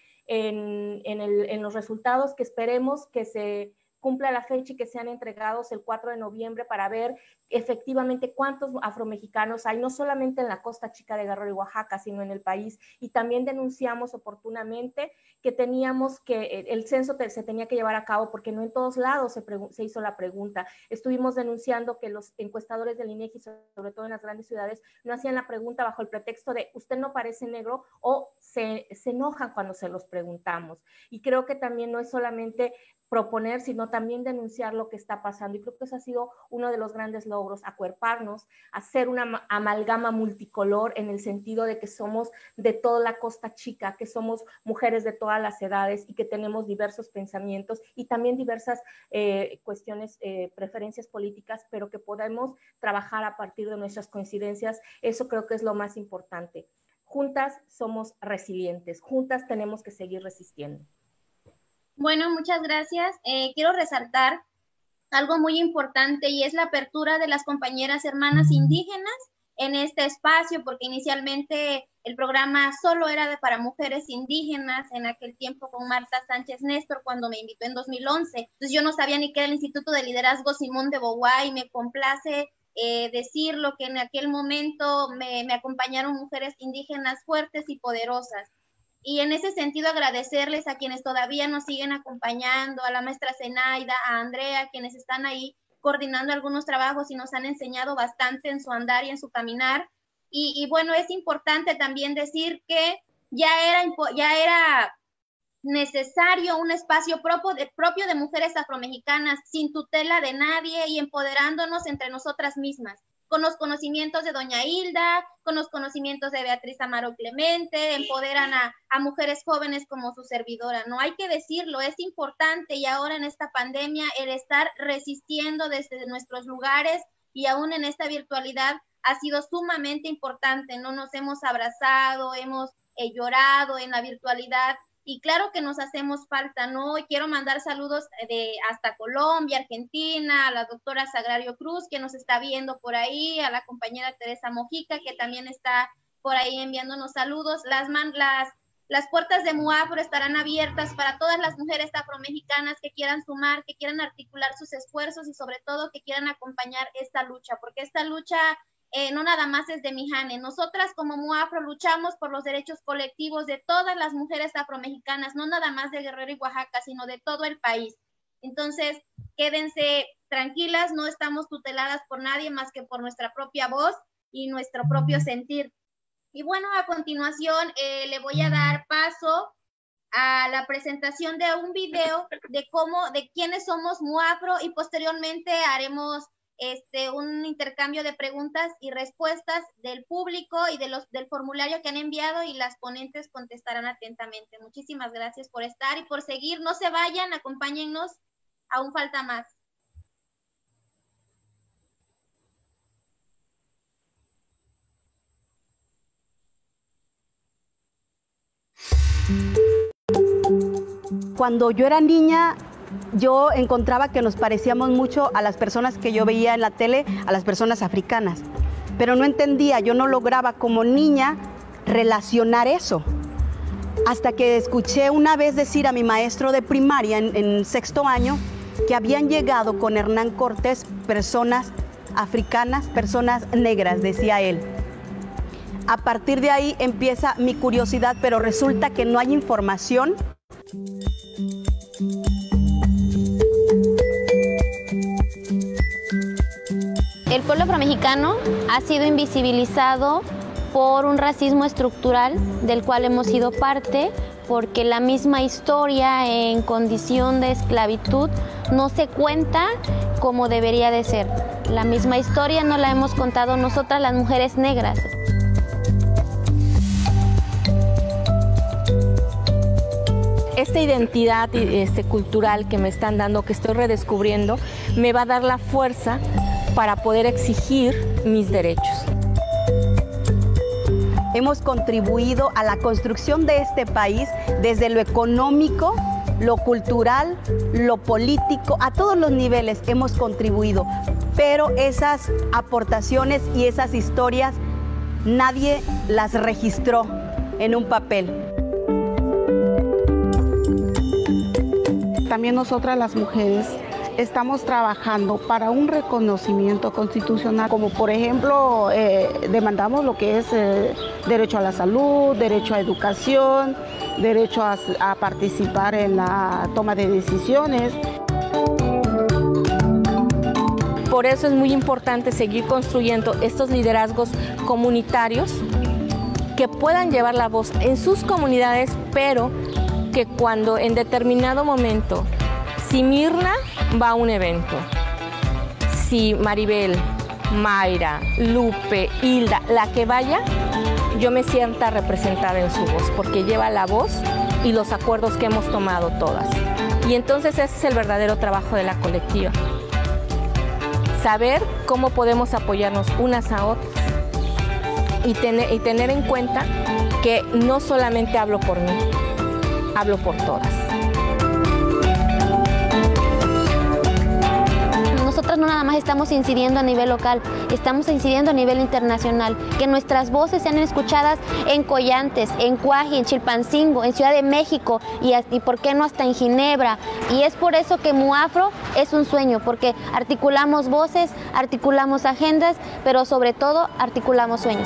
S7: en los resultados que esperemos que se cumpla la fecha y que sean entregados el 4 de noviembre para ver efectivamente cuántos afromexicanos hay, no solamente en la Costa Chica de Guerrero y Oaxaca, sino en el país. Y también denunciamos oportunamente que el censo se tenía que llevar a cabo, porque no en todos lados se hizo la pregunta. Estuvimos denunciando que los encuestadores del INEGI, sobre todo en las grandes ciudades, no hacían la pregunta bajo el pretexto de usted no parece negro, o se enojan cuando se los preguntamos. Y creo que también no es solamente proponer, sino también denunciar lo que está pasando. Y creo que eso ha sido uno de los grandes logros, acuerparnos, hacer una amalgama multicolor en el sentido de que somos de toda la Costa Chica, que somos mujeres de todas las edades y que tenemos diversos pensamientos y también diversas cuestiones, preferencias políticas, pero que podemos trabajar a partir de nuestras coincidencias. Eso creo que es lo más importante. Juntas somos resilientes, juntas tenemos que seguir resistiendo.
S3: Bueno, muchas gracias. Quiero resaltar algo muy importante y es la apertura de las compañeras hermanas indígenas en este espacio, porque inicialmente el programa solo era para mujeres indígenas en aquel tiempo con Marta Sánchez Néstor cuando me invitó en 2011. Entonces yo no sabía ni qué era el Instituto de Liderazgo Simón de Beauvoir y me complace decirlo que en aquel momento me acompañaron mujeres indígenas fuertes y poderosas. Y en ese sentido agradecerles a quienes todavía nos siguen acompañando, a la maestra Zenaida, a Andrea, quienes están ahí coordinando algunos trabajos y nos han enseñado bastante en su andar y en su caminar. Y bueno, es importante también decir que ya era necesario un espacio propio de mujeres afromexicanas, sin tutela de nadie y empoderándonos entre nosotras mismas, con los conocimientos de doña Hilda, con los conocimientos de Beatriz Amaro Clemente, empoderan a mujeres jóvenes como su servidora, ¿no? Hay que decirlo, es importante y ahora en esta pandemia el estar resistiendo desde nuestros lugares y aún en esta virtualidad ha sido sumamente importante, ¿no? Nos hemos abrazado, hemos llorado en la virtualidad y claro que nos hacemos falta, ¿no? Y quiero mandar saludos hasta Colombia, Argentina, a la doctora Sagrario Cruz, que nos está viendo por ahí, a la compañera Teresa Mojica, que también está por ahí enviándonos saludos. Las puertas de MUAFRO estarán abiertas para todas las mujeres afromexicanas que quieran sumar, que quieran articular sus esfuerzos y sobre todo que quieran acompañar esta lucha, porque esta lucha no nada más es de Mijane. Nosotras como MUAFRO luchamos por los derechos colectivos de todas las mujeres afromexicanas, no nada más de Guerrero y Oaxaca, sino de todo el país. Entonces, quédense tranquilas, no estamos tuteladas por nadie más que por nuestra propia voz y nuestro propio sentir. Y bueno, a continuación le voy a dar paso a la presentación de un video de quiénes somos MUAFRO y posteriormente haremos un intercambio de preguntas y respuestas del público y del formulario que han enviado y las ponentes contestarán atentamente. Muchísimas gracias por estar y por seguir. No se vayan, acompáñennos, aún falta más.
S8: Cuando yo era niña, yo encontraba que nos parecíamos mucho a las personas que yo veía en la tele, a las personas africanas, pero no entendía, yo no lograba como niña relacionar eso. Hasta que escuché una vez decir a mi maestro de primaria en sexto año que habían llegado con Hernán Cortés personas africanas, personas negras, decía él. A partir de ahí empieza mi curiosidad, pero resulta que no hay información.
S9: El pueblo afromexicano ha sido invisibilizado por un racismo estructural del cual hemos sido parte, porque la misma historia en condición de esclavitud no se cuenta como debería de ser. La misma historia no la hemos contado nosotras las mujeres negras.
S7: Esta identidad cultural que me están dando, que estoy redescubriendo, me va a dar la fuerza para poder exigir mis derechos.
S8: Hemos contribuido a la construcción de este país desde lo económico, lo cultural, lo político, a todos los niveles hemos contribuido, pero esas aportaciones y esas historias nadie las registró en un papel.
S10: También nosotras las mujeres estamos trabajando para un reconocimiento constitucional, como por ejemplo demandamos lo que es derecho a la salud, derecho a educación, derecho a participar en la toma de decisiones.
S7: Por eso es muy importante seguir construyendo estos liderazgos comunitarios que puedan llevar la voz en sus comunidades, pero que cuando en determinado momento Si Mirna va a un evento, si Maribel, Mayra, Lupe, Hilda, la que vaya, yo me sienta representada en su voz, porque lleva la voz y los acuerdos que hemos tomado todas. Y entonces ese es el verdadero trabajo de la colectiva. Saber cómo podemos apoyarnos unas a otras y tener en cuenta que no solamente hablo por mí, hablo por todas.
S9: Nosotras no nada más estamos incidiendo a nivel local, estamos incidiendo a nivel internacional, que nuestras voces sean escuchadas en Collantes, en Cuaji, en Chilpancingo, en Ciudad de México y por qué no hasta en Ginebra. Y es por eso que MUAFRO es un sueño, porque articulamos voces, articulamos agendas, pero sobre todo articulamos sueños.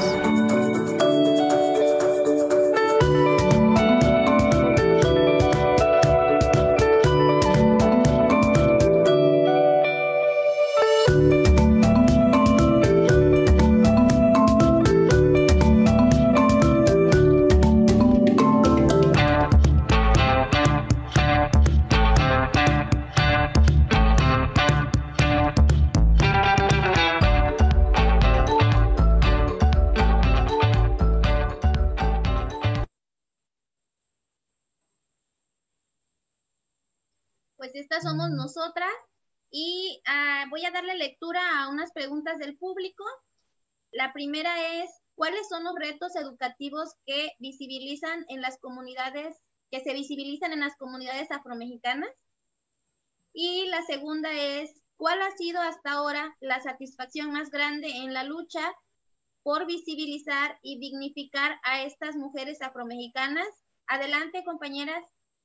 S3: Pues estas somos nosotras y voy a darle lectura a unas preguntas del público. La primera es, ¿cuáles son los retos educativos que visibilizan en las comunidades, que se visibilizan en las comunidades afromexicanas? Y la segunda es, ¿cuál ha sido hasta ahora la satisfacción más grande en la lucha por visibilizar y dignificar a estas mujeres afromexicanas? Adelante, compañeras.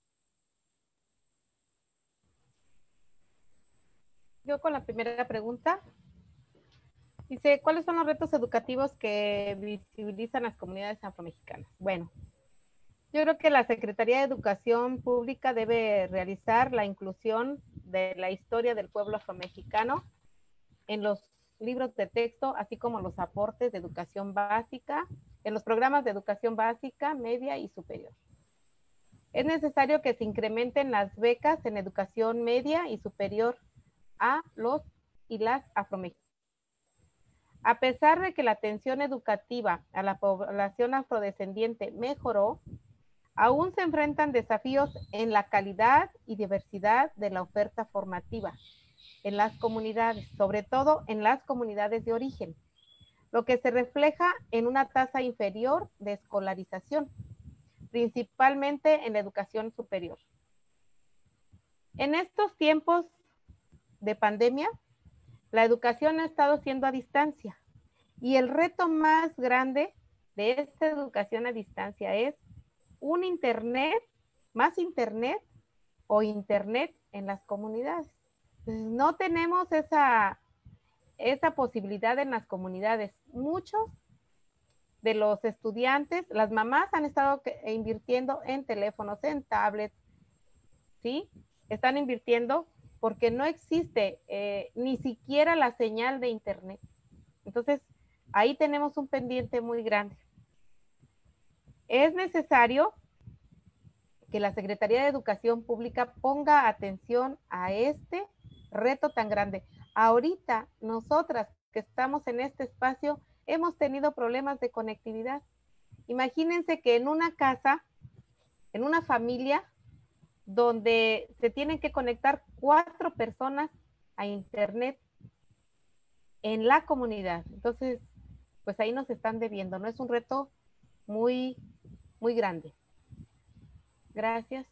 S5: Yo con la primera pregunta. Dice, ¿cuáles son los retos educativos que visibilizan las comunidades afromexicanas? Bueno, yo creo que la Secretaría de Educación Pública debe realizar la inclusión de la historia del pueblo afromexicano en los libros de texto, así como los aportes de educación básica, en los programas de educación básica, media y superior. Es necesario que se incrementen las becas en educación media y superior a los y las afromexicanas. A pesar de que la atención educativa a la población afrodescendiente mejoró, aún se enfrentan desafíos en la calidad y diversidad de la oferta formativa en las comunidades, sobre todo en las comunidades de origen, lo que se refleja en una tasa inferior de escolarización, principalmente en la educación superior. En estos tiempos de pandemia, la educación ha estado siendo a distancia y el reto más grande de esta educación a distancia es un internet, más internet o internet en las comunidades. Entonces, no tenemos esa posibilidad en las comunidades. Muchos de los estudiantes, las mamás han estado invirtiendo en teléfonos, en tablets, ¿sí? Están invirtiendo porque no existe ni siquiera la señal de internet. Entonces, ahí tenemos un pendiente muy grande. Es necesario que la Secretaría de Educación Pública ponga atención a este reto tan grande. Ahorita, nosotras que estamos en este espacio, hemos tenido problemas de conectividad. Imagínense que en una casa, en una familia, donde se tienen que conectar 4 personas a internet en la comunidad. Entonces, pues ahí nos están debiendo, ¿no? Es un reto muy, muy grande. Gracias.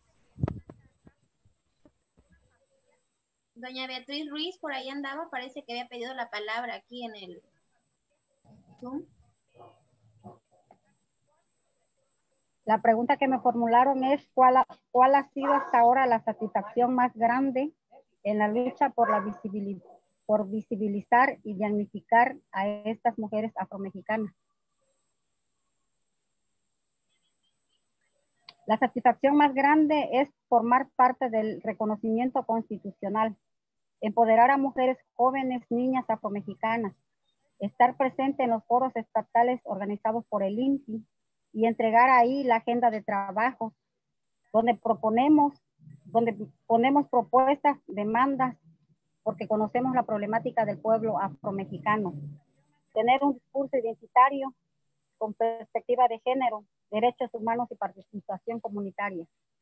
S3: Doña Beatriz Ruiz, por ahí andaba, parece que había pedido la palabra aquí en el Zoom.
S6: La pregunta que me formularon es ¿cuál ha sido hasta ahora la satisfacción más grande en la lucha por visibilizar y dignificar a estas mujeres afromexicanas? La satisfacción más grande es formar parte del reconocimiento constitucional, empoderar a mujeres jóvenes, niñas afromexicanas, estar presente en los foros estatales organizados por el INPI y entregar ahí la agenda de trabajo, donde proponemos donde ponemos propuestas, demandas, porque conocemos la problemática del pueblo afromexicano. Tener un discurso identitario con perspectiva de género, derechos humanos y participación comunitaria.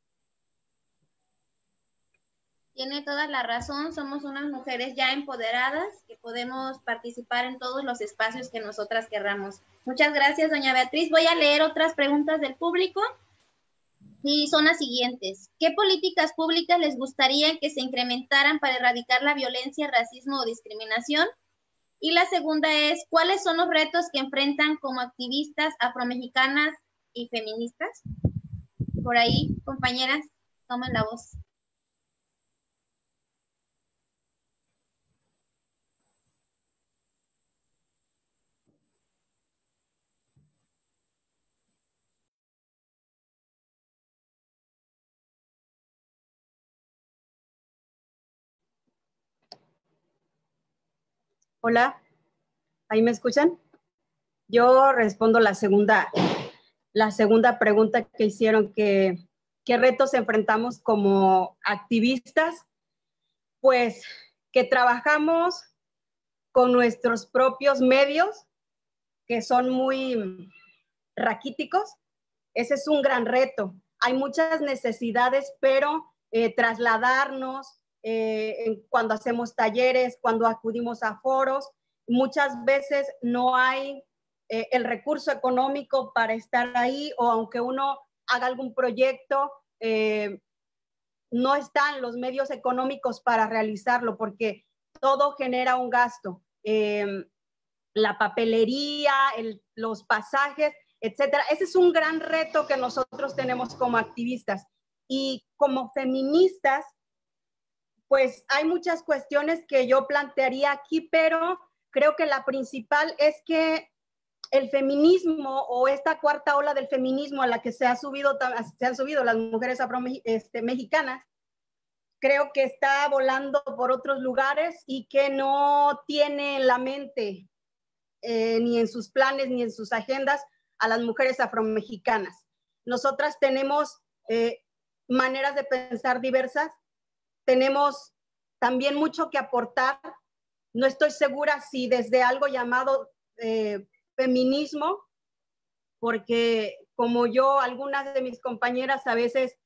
S3: Tiene toda la razón, somos unas mujeres ya empoderadas que podemos participar en todos los espacios que nosotras querramos. Muchas gracias, doña Beatriz. Voy a leer otras preguntas del público y son las siguientes. ¿Qué políticas públicas les gustaría que se incrementaran para erradicar la violencia, racismo o discriminación? Y la segunda es, ¿cuáles son los retos que enfrentan como activistas afromexicanas y feministas? Por ahí, compañeras, tomen la voz.
S8: Hola, ¿ahí me escuchan? Yo respondo la segunda pregunta que hicieron, ¿qué retos enfrentamos como activistas? Pues que trabajamos con nuestros propios medios, que son muy raquíticos. Ese es un gran reto. Hay muchas necesidades, pero trasladarnos, cuando hacemos talleres, cuando acudimos a foros, muchas veces no hay el recurso económico para estar ahí, o aunque uno haga algún proyecto, no están los medios económicos para realizarlo, porque todo genera un gasto. La papelería, los pasajes, etcétera. Ese es un gran reto que nosotros tenemos como activistas. Y como feministas, pues hay muchas cuestiones que yo plantearía aquí, pero creo que la principal es que el feminismo, o esta cuarta ola del feminismo a la que se han subido las mujeres mexicanas, creo que está volando por otros lugares y que no tiene en la mente, ni en sus planes, ni en sus agendas, a las mujeres afromexicanas. Nosotras tenemos maneras de pensar diversas, tenemos también mucho que aportar. No estoy segura si desde algo llamado feminismo, porque como yo, algunas de mis compañeras a veces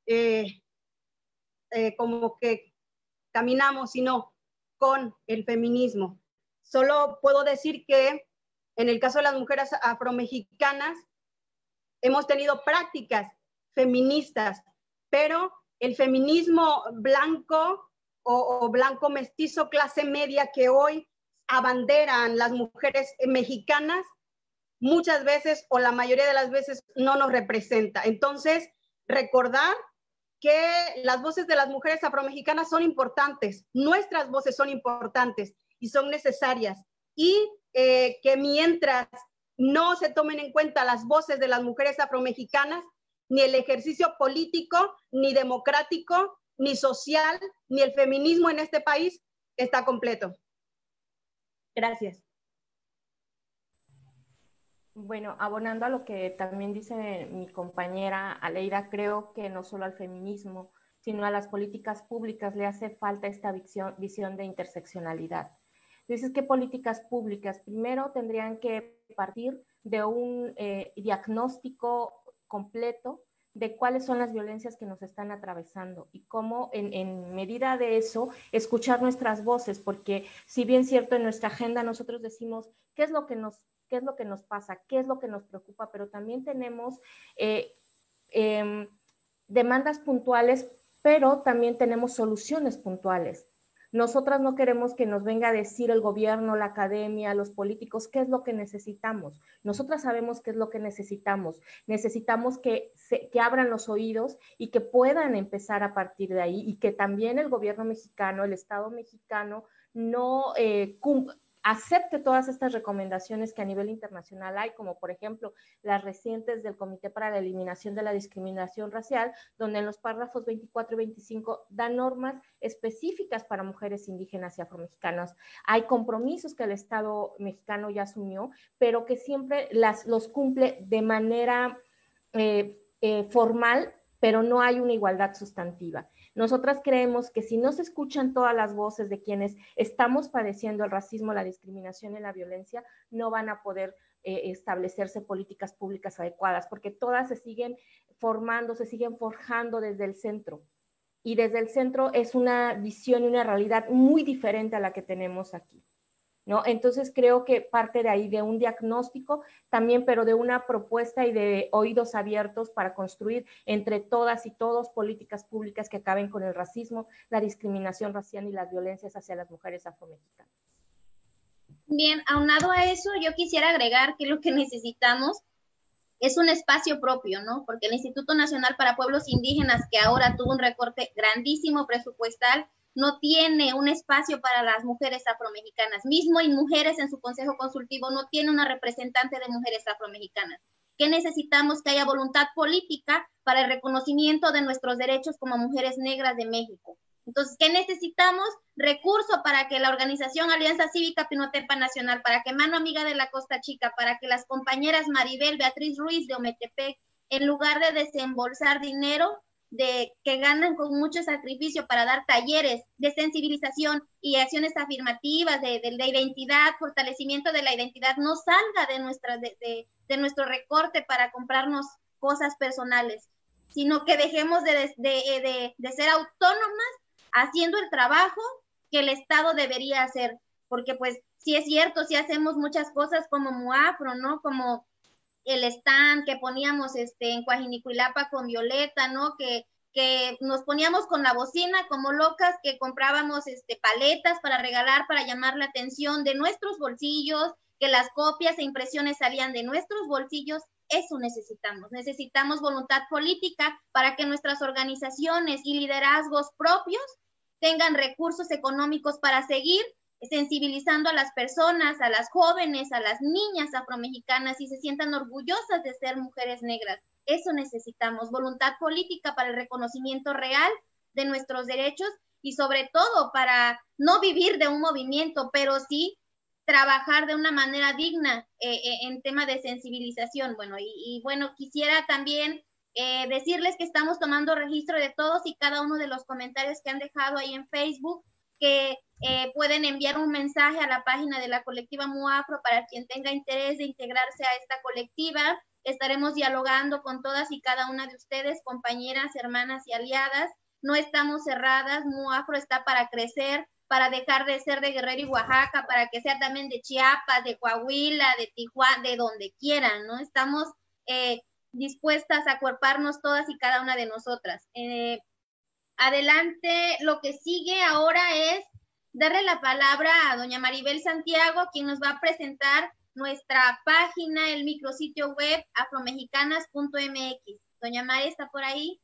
S8: como que caminamos, sino con el feminismo. Solo puedo decir que en el caso de las mujeres afromexicanas hemos tenido prácticas feministas, pero el feminismo blanco o blanco mestizo clase media que hoy abanderan las mujeres mexicanas, muchas veces o la mayoría de las veces no nos representa. Entonces, recordar que las voces de las mujeres afromexicanas son importantes, nuestras voces son importantes y son necesarias, y que mientras no se tomen en cuenta las voces de las mujeres afromexicanas, ni el ejercicio político, ni democrático, ni social, ni el feminismo en este país está completo. Gracias.
S7: Bueno, abonando a lo que también dice mi compañera Aleida, creo que no solo al feminismo, sino a las políticas públicas le hace falta esta visión de interseccionalidad. Dices, ¿qué políticas públicas? Primero tendrían que partir de un diagnóstico completo de cuáles son las violencias que nos están atravesando y cómo en medida de eso escuchar nuestras voces, porque si bien cierto en nuestra agenda nosotros decimos qué es lo que nos pasa, qué es lo que nos preocupa, pero también tenemos demandas puntuales, pero también tenemos soluciones puntuales. Nosotras no queremos que nos venga a decir el gobierno, la academia, los políticos, qué es lo que necesitamos. Nosotras sabemos qué es lo que necesitamos. Necesitamos que abran los oídos y que puedan empezar a partir de ahí, y que también el gobierno mexicano, el Estado mexicano, no acepte todas estas recomendaciones que a nivel internacional hay, como por ejemplo las recientes del Comité para la Eliminación de la Discriminación Racial, donde en los párrafos 24 y 25 dan normas específicas para mujeres indígenas y afromexicanas. Hay compromisos que el Estado mexicano ya asumió, pero que siempre los cumple de manera formal, pero no hay una igualdad sustantiva. Nosotras creemos que si no se escuchan todas las voces de quienes estamos padeciendo el racismo, la discriminación y la violencia, no van a poder establecerse políticas públicas adecuadas, porque todas se siguen formando, se siguen forjando desde el centro. Y desde el centro es una visión y una realidad muy diferente a la que tenemos aquí, ¿no? Entonces creo que parte de ahí, de un diagnóstico también, pero de una propuesta y de oídos abiertos para construir entre todas y todos políticas públicas que acaben con el racismo, la discriminación racial y las violencias hacia las mujeres afromexicanas.
S3: Bien, aunado a eso, yo quisiera agregar que lo que necesitamos es un espacio propio, ¿no? Porque el Instituto Nacional para Pueblos Indígenas, que ahora tuvo un recorte grandísimo presupuestal, no tiene un espacio para las mujeres afromexicanas. Mismo y mujeres en su consejo consultivo no tiene una representante de mujeres afromexicanas. ¿Qué necesitamos? Que haya voluntad política para el reconocimiento de nuestros derechos como mujeres negras de México. Entonces, ¿qué necesitamos? Recursos para que la organización Alianza Cívica Pinotepa Nacional, para que Mano Amiga de la Costa Chica, para que las compañeras Maribel, Beatriz Ruiz de Ometepec, en lugar de desembolsar dinero que ganan con mucho sacrificio para dar talleres de sensibilización y acciones afirmativas de identidad, fortalecimiento de la identidad, no salga de nuestro recorte para comprarnos cosas personales, sino que dejemos de ser autónomas haciendo el trabajo que el Estado debería hacer, porque pues sí es cierto, sí hacemos muchas cosas como MUAFRO, ¿no? Como el stand que poníamos en Coajinicuilapa con Violeta, ¿no? Que nos poníamos con la bocina como locas, que comprábamos paletas para regalar, para llamar la atención de nuestros bolsillos, que las copias e impresiones salían de nuestros bolsillos. Eso necesitamos voluntad política para que nuestras organizaciones y liderazgos propios tengan recursos económicos para seguir sensibilizando a las personas, a las jóvenes, a las niñas afromexicanas y se sientan orgullosas de ser mujeres negras. Eso necesitamos, voluntad política para el reconocimiento real de nuestros derechos y sobre todo para no vivir de un movimiento, pero sí trabajar de una manera digna en tema de sensibilización. Bueno, bueno, quisiera también decirles que estamos tomando registro de todos y cada uno de los comentarios que han dejado ahí en Facebook, que pueden enviar un mensaje a la página de la colectiva MUAFRO para quien tenga interés de integrarse a esta colectiva. Estaremos dialogando con todas y cada una de ustedes, compañeras, hermanas y aliadas. No estamos cerradas, MUAFRO está para crecer, para dejar de ser de Guerrero y Oaxaca, para que sea también de Chiapas, de Coahuila, de Tijuana, de donde quieran, ¿no? Estamos dispuestas a acuerparnos todas y cada una de nosotras. Adelante, lo que sigue ahora es darle la palabra a doña Maribel Santiago, quien nos va a presentar nuestra página, el micrositio web afromexicanas.mx. Doña Mari, ¿está por ahí?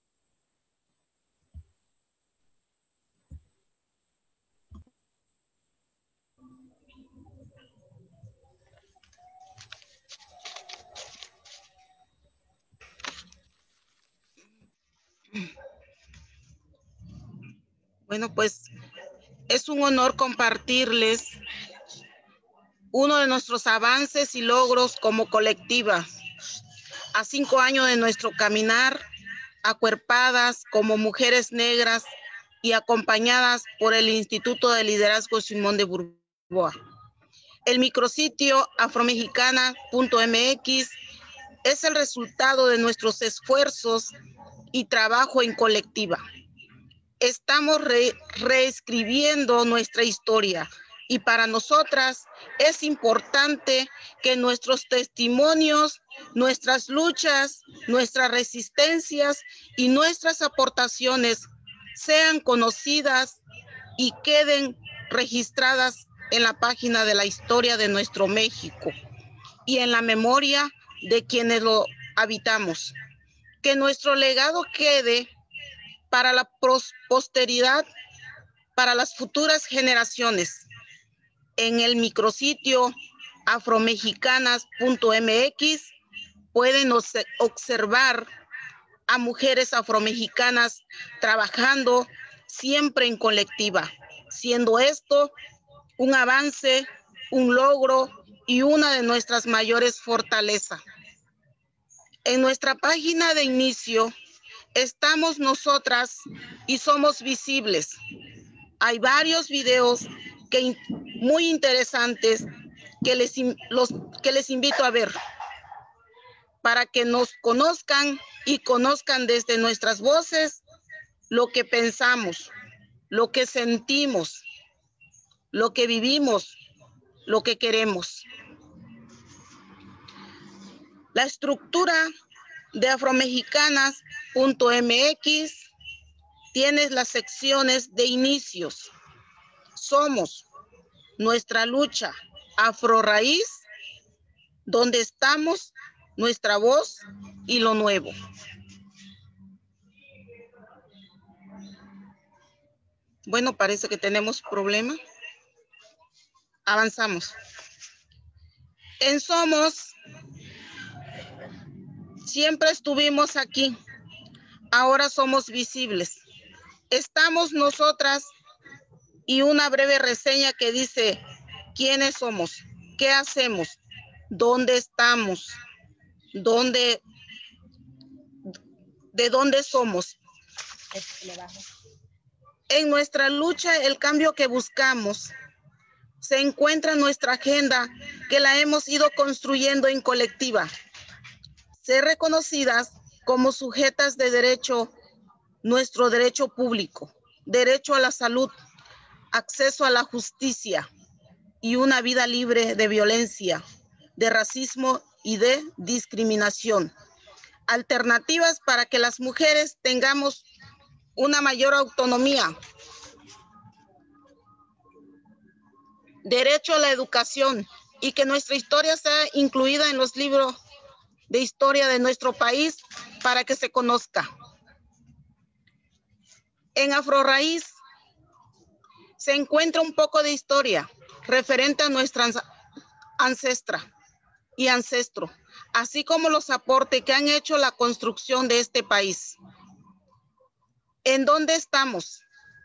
S4: Bueno, pues es un honor compartirles uno de nuestros avances y logros como colectiva. A 5 años de nuestro caminar, acuerpadas como mujeres negras y acompañadas por el Instituto de Liderazgo Simón de Beauvoir. El micrositio afromexicana.mx es el resultado de nuestros esfuerzos y trabajo en colectiva. Estamos reescribiendo nuestra historia y para nosotras es importante que nuestros testimonios, nuestras luchas, nuestras resistencias y nuestras aportaciones sean conocidas y queden registradas en la página de la historia de nuestro México y en la memoria de quienes lo habitamos. Que nuestro legado quede para la posteridad, para las futuras generaciones. En el micrositio afromexicanas.mx pueden observar a mujeres afromexicanas trabajando siempre en colectiva, siendo esto un avance, un logro y una de nuestras mayores fortalezas. En nuestra página de inicio estamos nosotras y somos visibles. Hay varios videos muy interesantes que les invito a ver para que nos conozcan y conozcan desde nuestras voces lo que pensamos, lo que sentimos, lo que vivimos, lo que queremos. La estructura de afromexicanas.mx tiene las secciones de inicios. Somos, nuestra lucha, afroraíz, donde estamos, nuestra voz y lo nuevo. Bueno, parece que tenemos problema. Avanzamos. En Somos, siempre estuvimos aquí. Ahora somos visibles. Estamos nosotras y una breve reseña que dice quiénes somos, qué hacemos, dónde estamos, de dónde somos. En nuestra lucha, el cambio que buscamos se encuentra en nuestra agenda que la hemos ido construyendo en colectiva. Ser reconocidas como sujetas de derecho, nuestro derecho público, derecho a la salud, acceso a la justicia y una vida libre de violencia, de racismo y de discriminación. Alternativas para que las mujeres tengamos una mayor autonomía. Derecho a la educación y que nuestra historia sea incluida en los libros de historia de nuestro país para que se conozca. En Afroraíz se encuentra un poco de historia referente a nuestra ancestra y ancestro, así como los aportes que han hecho la construcción de este país. ¿En dónde estamos?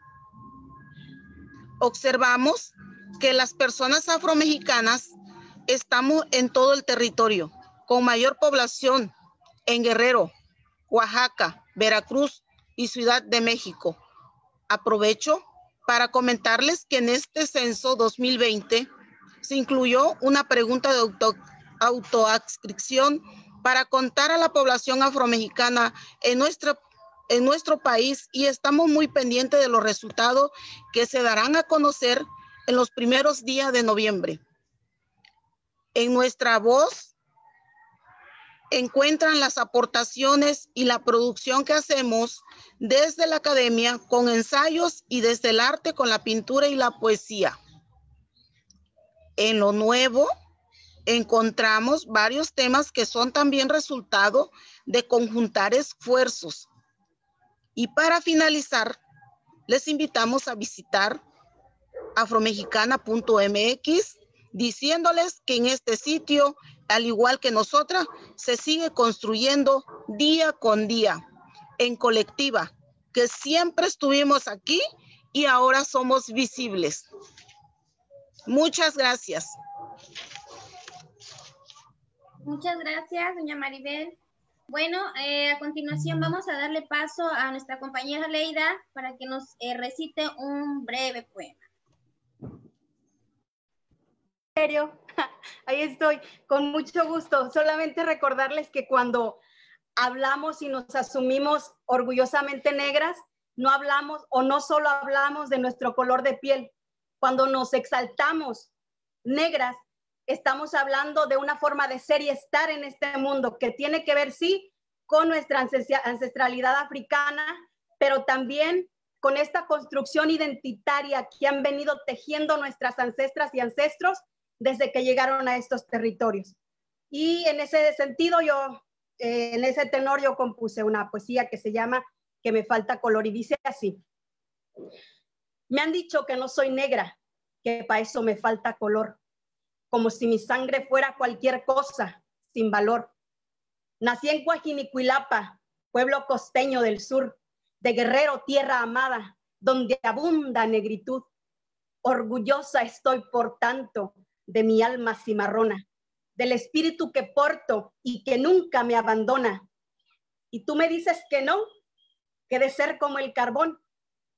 S4: Observamos que las personas afromexicanas estamos en todo el territorio, con mayor población en Guerrero, Oaxaca, Veracruz y Ciudad de México. Aprovecho para comentarles que en este censo 2020 se incluyó una pregunta de autoadscripción para contar a la población afromexicana en nuestro país y estamos muy pendientes de los resultados que se darán a conocer en los primeros días de noviembre. En nuestra voz encuentran las aportaciones y la producción que hacemos desde la academia con ensayos y desde el arte con la pintura y la poesía. En lo nuevo encontramos varios temas que son también resultado de conjuntar esfuerzos. Y para finalizar, les invitamos a visitar afromexicana.mx, diciéndoles que en este sitio, al igual que nosotras, se sigue construyendo día con día, en colectiva, que siempre estuvimos aquí y ahora somos visibles. Muchas gracias.
S3: Muchas gracias, doña Maribel. Bueno, a continuación vamos a darle paso a nuestra compañera Leida para que nos recite un breve poema.
S8: Ahí estoy, con mucho gusto. Solamente recordarles que cuando hablamos y nos asumimos orgullosamente negras, no hablamos o no solo hablamos de nuestro color de piel. Cuando nos exaltamos negras, estamos hablando de una forma de ser y estar en este mundo que tiene que ver, sí, con nuestra ancestralidad africana, pero también con esta construcción identitaria que han venido tejiendo nuestras ancestras y ancestros desde que llegaron a estos territorios. Y en ese sentido, en ese tenor, yo compuse una poesía que se llama Que me falta color y dice así. Me han dicho que no soy negra, que para eso me falta color, como si mi sangre fuera cualquier cosa, sin valor. Nací en Coajinicuilapa, pueblo costeño del sur, de Guerrero, tierra amada, donde abunda negritud. Orgullosa estoy, por tanto, de mi alma cimarrona, del espíritu que porto y que nunca me abandona. Y tú me dices que no, que de ser como el carbón,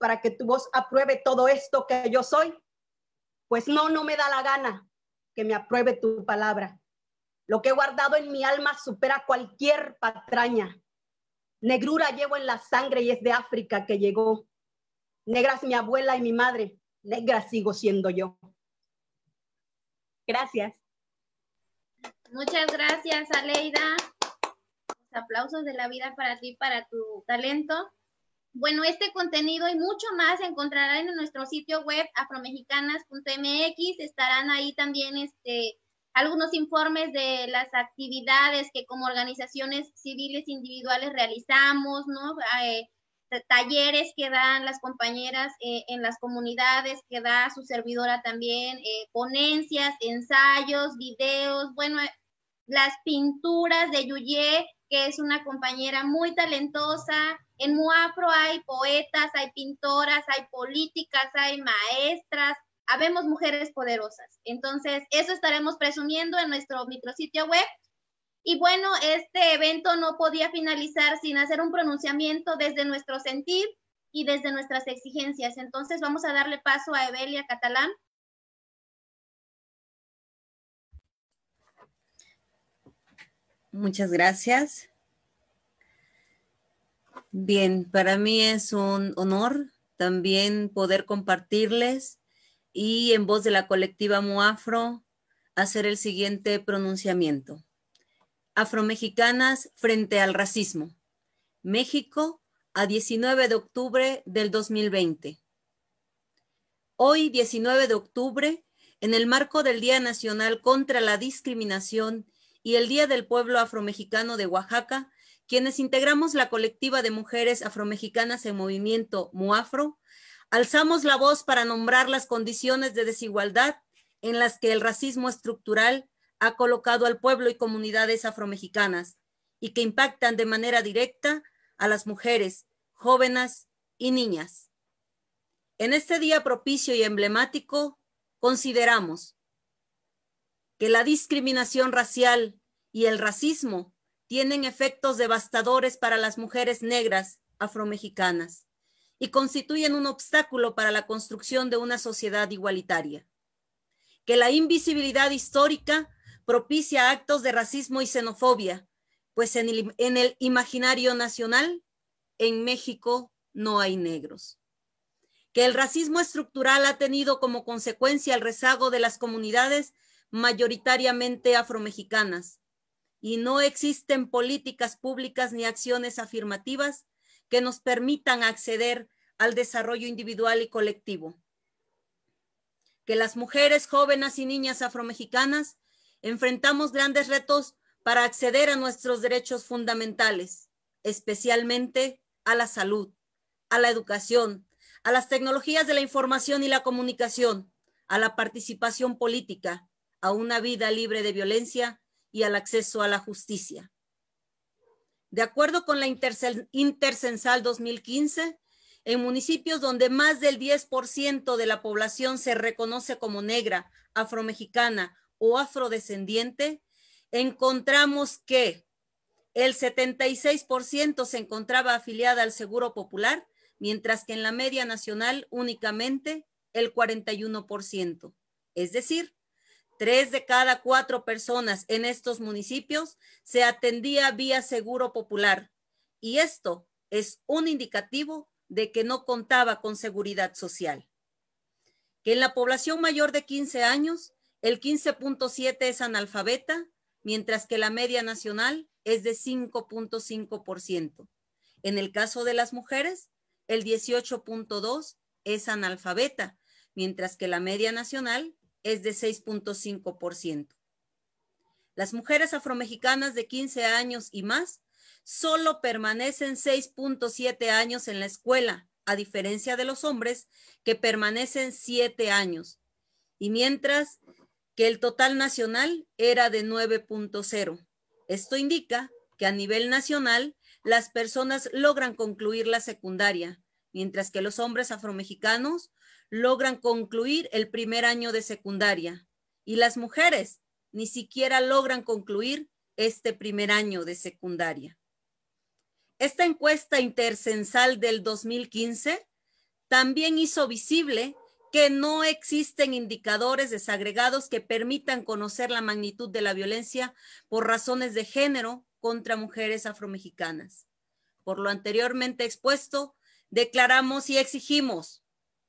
S11: para que tu voz apruebe todo esto que yo soy? Pues no me da la gana que me apruebe tu palabra. Lo que he guardado en mi alma supera cualquier patraña. Negrura llevo en la sangre y es de África que llegó. Negra es mi abuela y mi madre, negra sigo siendo yo. Gracias.
S3: Muchas gracias, Aleida. Los aplausos de la vida para ti, para tu talento. Bueno, este contenido y mucho más encontrarán en nuestro sitio web afromexicanas.mx. Estarán ahí también algunos informes de las actividades que como organizaciones civiles individuales realizamos, ¿no? Talleres que dan las compañeras en las comunidades, que da su servidora también, ponencias, ensayos, videos, bueno, las pinturas de Yuyé, que es una compañera muy talentosa. En Muafro hay poetas, hay pintoras, hay políticas, hay maestras, habemos mujeres poderosas. Entonces, eso estaremos presumiendo en nuestro micrositio web. Y bueno, este evento no podía finalizar sin hacer un pronunciamiento desde nuestro sentir y desde nuestras exigencias. Entonces, vamos a darle paso a Evelia Catalán.
S12: Muchas gracias. Bien, para mí es un honor también poder compartirles y en voz de la colectiva Muafro hacer el siguiente pronunciamiento. Afromexicanas frente al racismo. México, a 19 de octubre del 2020. Hoy, 19 de octubre, en el marco del Día Nacional contra la Discriminación y el Día del Pueblo Afromexicano de Oaxaca, quienes integramos la colectiva de mujeres afromexicanas en movimiento Muafro, alzamos la voz para nombrar las condiciones de desigualdad en las que el racismo estructural ha colocado al pueblo y comunidades afromexicanas y que impactan de manera directa a las mujeres, jóvenes y niñas. En este día propicio y emblemático, consideramos que la discriminación racial y el racismo tienen efectos devastadores para las mujeres negras afromexicanas y constituyen un obstáculo para la construcción de una sociedad igualitaria. Que la invisibilidad histórica propicia actos de racismo y xenofobia, pues en el imaginario nacional, en México no hay negros. Que el racismo estructural ha tenido como consecuencia el rezago de las comunidades mayoritariamente afromexicanas, y no existen políticas públicas ni acciones afirmativas que nos permitan acceder al desarrollo individual y colectivo. Que las mujeres, jóvenes y niñas afromexicanas enfrentamos grandes retos para acceder a nuestros derechos fundamentales, especialmente a la salud, a la educación, a las tecnologías de la información y la comunicación, a la participación política, a una vida libre de violencia y al acceso a la justicia. De acuerdo con la Intercensal 2015, en municipios donde más del 10% de la población se reconoce como negra, afromexicana o afrodescendiente, encontramos que el 76% se encontraba afiliada al Seguro Popular, mientras que en la media nacional únicamente el 41%. Es decir, 3 de cada 4 personas en estos municipios se atendía vía Seguro Popular, y esto es un indicativo de que no contaba con seguridad social. Que en la población mayor de 15 años, el 15.7% es analfabeta, mientras que la media nacional es de 5.5%. En el caso de las mujeres, el 18.2% es analfabeta, mientras que la media nacional es de 6.5%. Las mujeres afromexicanas de 15 años y más solo permanecen 6.7 años en la escuela, a diferencia de los hombres que permanecen 7 años, y mientras que el total nacional era de 9.0. Esto indica que a nivel nacional las personas logran concluir la secundaria, mientras que los hombres afromexicanos logran concluir el primer año de secundaria y las mujeres ni siquiera logran concluir este primer año de secundaria. Esta encuesta intercensal del 2015 también hizo visible que no existen indicadores desagregados que permitan conocer la magnitud de la violencia por razones de género contra mujeres afromexicanas. Por lo anteriormente expuesto, declaramos y exigimos: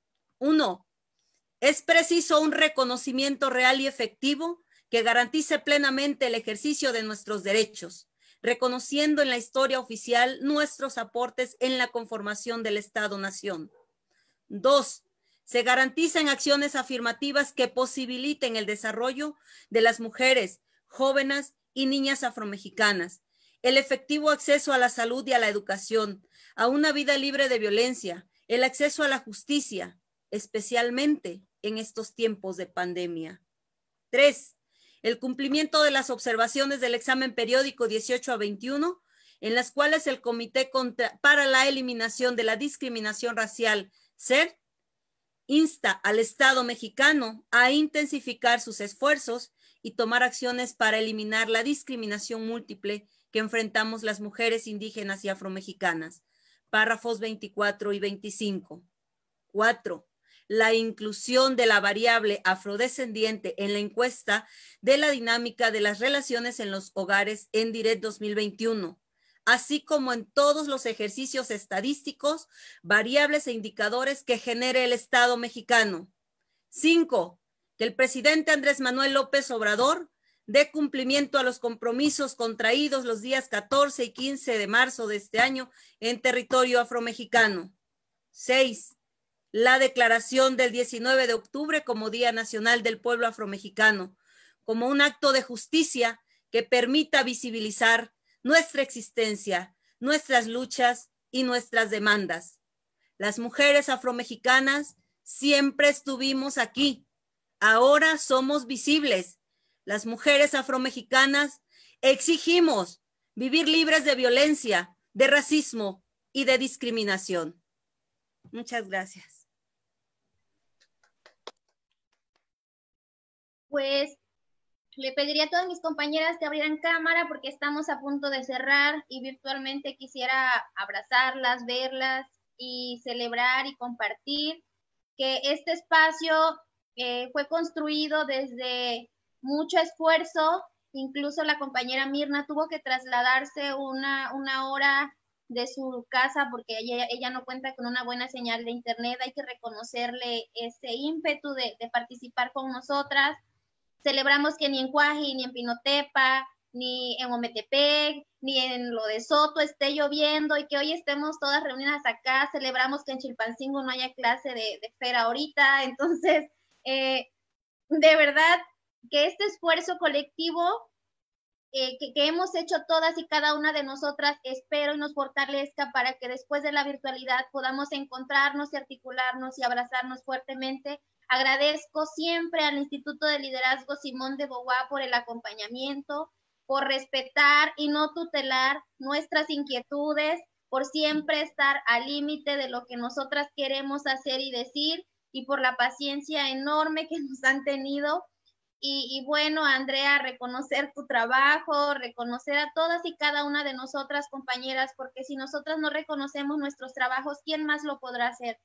S12: 1. Es preciso un reconocimiento real y efectivo que garantice plenamente el ejercicio de nuestros derechos, reconociendo en la historia oficial nuestros aportes en la conformación del Estado-Nación. 2. Se garanticen acciones afirmativas que posibiliten el desarrollo de las mujeres, jóvenes y niñas afromexicanas, el efectivo acceso a la salud y a la educación, a una vida libre de violencia, el acceso a la justicia, especialmente en estos tiempos de pandemia. 3. El cumplimiento de las observaciones del examen periódico 18 a 21, en las cuales el Comité para la Eliminación de la Discriminación Racial, CER, insta al Estado mexicano a intensificar sus esfuerzos y tomar acciones para eliminar la discriminación múltiple que enfrentamos las mujeres indígenas y afromexicanas. Párrafos 24 y 25. 4. La inclusión de la variable afrodescendiente en la encuesta de la dinámica de las relaciones en los hogares en DIRET 2021, así como en todos los ejercicios estadísticos, variables e indicadores que genere el Estado mexicano. 5. Que el presidente Andrés Manuel López Obrador dé cumplimiento a los compromisos contraídos los días 14 y 15 de marzo de este año en territorio afromexicano. 6. La declaración del 19 de octubre como Día Nacional del Pueblo Afromexicano, como un acto de justicia que permita visibilizar nuestra existencia, nuestras luchas y nuestras demandas. Las mujeres afromexicanas siempre estuvimos aquí. Ahora somos visibles. Las mujeres afromexicanas exigimos vivir libres de violencia, de racismo y de discriminación. Muchas gracias.
S3: Pues le pediría a todas mis compañeras que abrieran cámara porque estamos a punto de cerrar y virtualmente quisiera abrazarlas, verlas y celebrar y compartir que este espacio fue construido desde mucho esfuerzo. Incluso la compañera Mirna tuvo que trasladarse una hora de su casa porque ella no cuenta con una buena señal de internet. Hay que reconocerle ese ímpetu de participar con nosotras. Celebramos que ni en Cuaji, ni en Pinotepa, ni en Ometepec, ni en lo de Soto esté lloviendo y que hoy estemos todas reunidas acá. Celebramos que en Chilpancingo no haya clase de FER ahorita. Entonces, de verdad que este esfuerzo colectivo que hemos hecho todas y cada una de nosotras, espero y nos fortalezca para que después de la virtualidad podamos encontrarnos y articularnos y abrazarnos fuertemente. Agradezco siempre al Instituto de Liderazgo Simón de Beauvoir por el acompañamiento, por respetar y no tutelar nuestras inquietudes, por siempre estar al límite de lo que nosotras queremos hacer y decir, y por la paciencia enorme que nos han tenido. Y bueno, Andrea, reconocer tu trabajo, reconocer a todas y cada una de nosotras, compañeras, porque si nosotras no reconocemos nuestros trabajos, ¿quién más lo podrá hacer?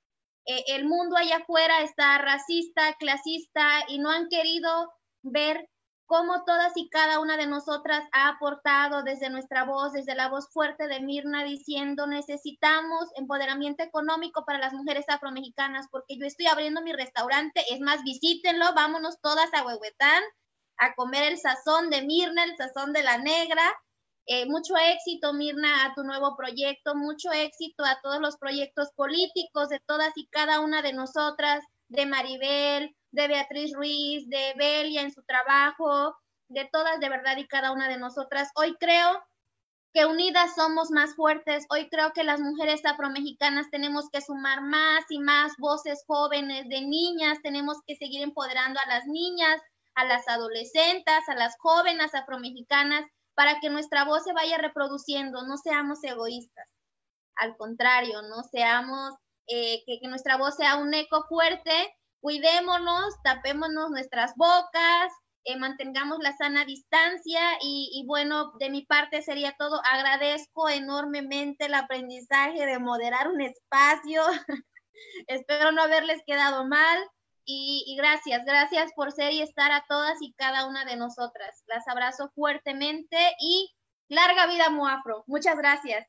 S3: El mundo allá afuera está racista, clasista, y no han querido ver cómo todas y cada una de nosotras ha aportado desde nuestra voz, desde la voz fuerte de Mirna, diciendo necesitamos empoderamiento económico para las mujeres afromexicanas, porque yo estoy abriendo mi restaurante, es más, visítenlo, vámonos todas a Huehuetán a comer el sazón de Mirna, el sazón de la negra. Mucho éxito, Mirna, a tu nuevo proyecto, mucho éxito a todos los proyectos políticos de todas y cada una de nosotras, de Maribel, de Beatriz Ruiz, de Belia en su trabajo, de todas de verdad y cada una de nosotras. Hoy creo que unidas somos más fuertes. Hoy creo que las mujeres afromexicanas tenemos que sumar más y más voces jóvenes, de niñas, tenemos que seguir empoderando a las niñas, a las adolescentes, a las jóvenes afromexicanas, para que nuestra voz se vaya reproduciendo. No seamos egoístas, al contrario, no seamos, que nuestra voz sea un eco fuerte. Cuidémonos, tapémonos nuestras bocas, mantengamos la sana distancia y bueno, de mi parte sería todo. Agradezco enormemente el aprendizaje de moderar un espacio Espero no haberles quedado mal. Y gracias por ser y estar a todas y cada una de nosotras. Las abrazo fuertemente y larga vida Muafro. Muchas gracias.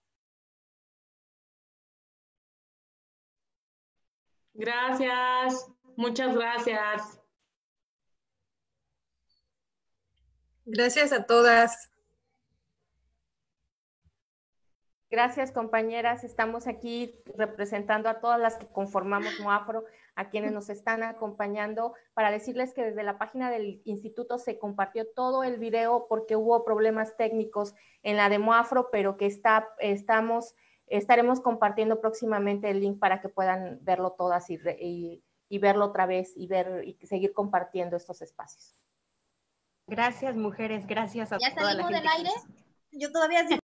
S1: Gracias, muchas gracias.
S13: Gracias a todas.
S7: Gracias, compañeras. Estamos aquí representando a todas las que conformamos Muafro, a quienes nos están acompañando, para decirles que desde la página del instituto se compartió todo el video porque hubo problemas técnicos en la de Muafro, pero que estaremos compartiendo próximamente el link para que puedan verlo todas y verlo otra vez y seguir compartiendo estos espacios.
S14: Gracias, mujeres. Gracias a
S3: toda la gente.
S14: ¿Ya salimos del aire?
S3: Yo todavía sí.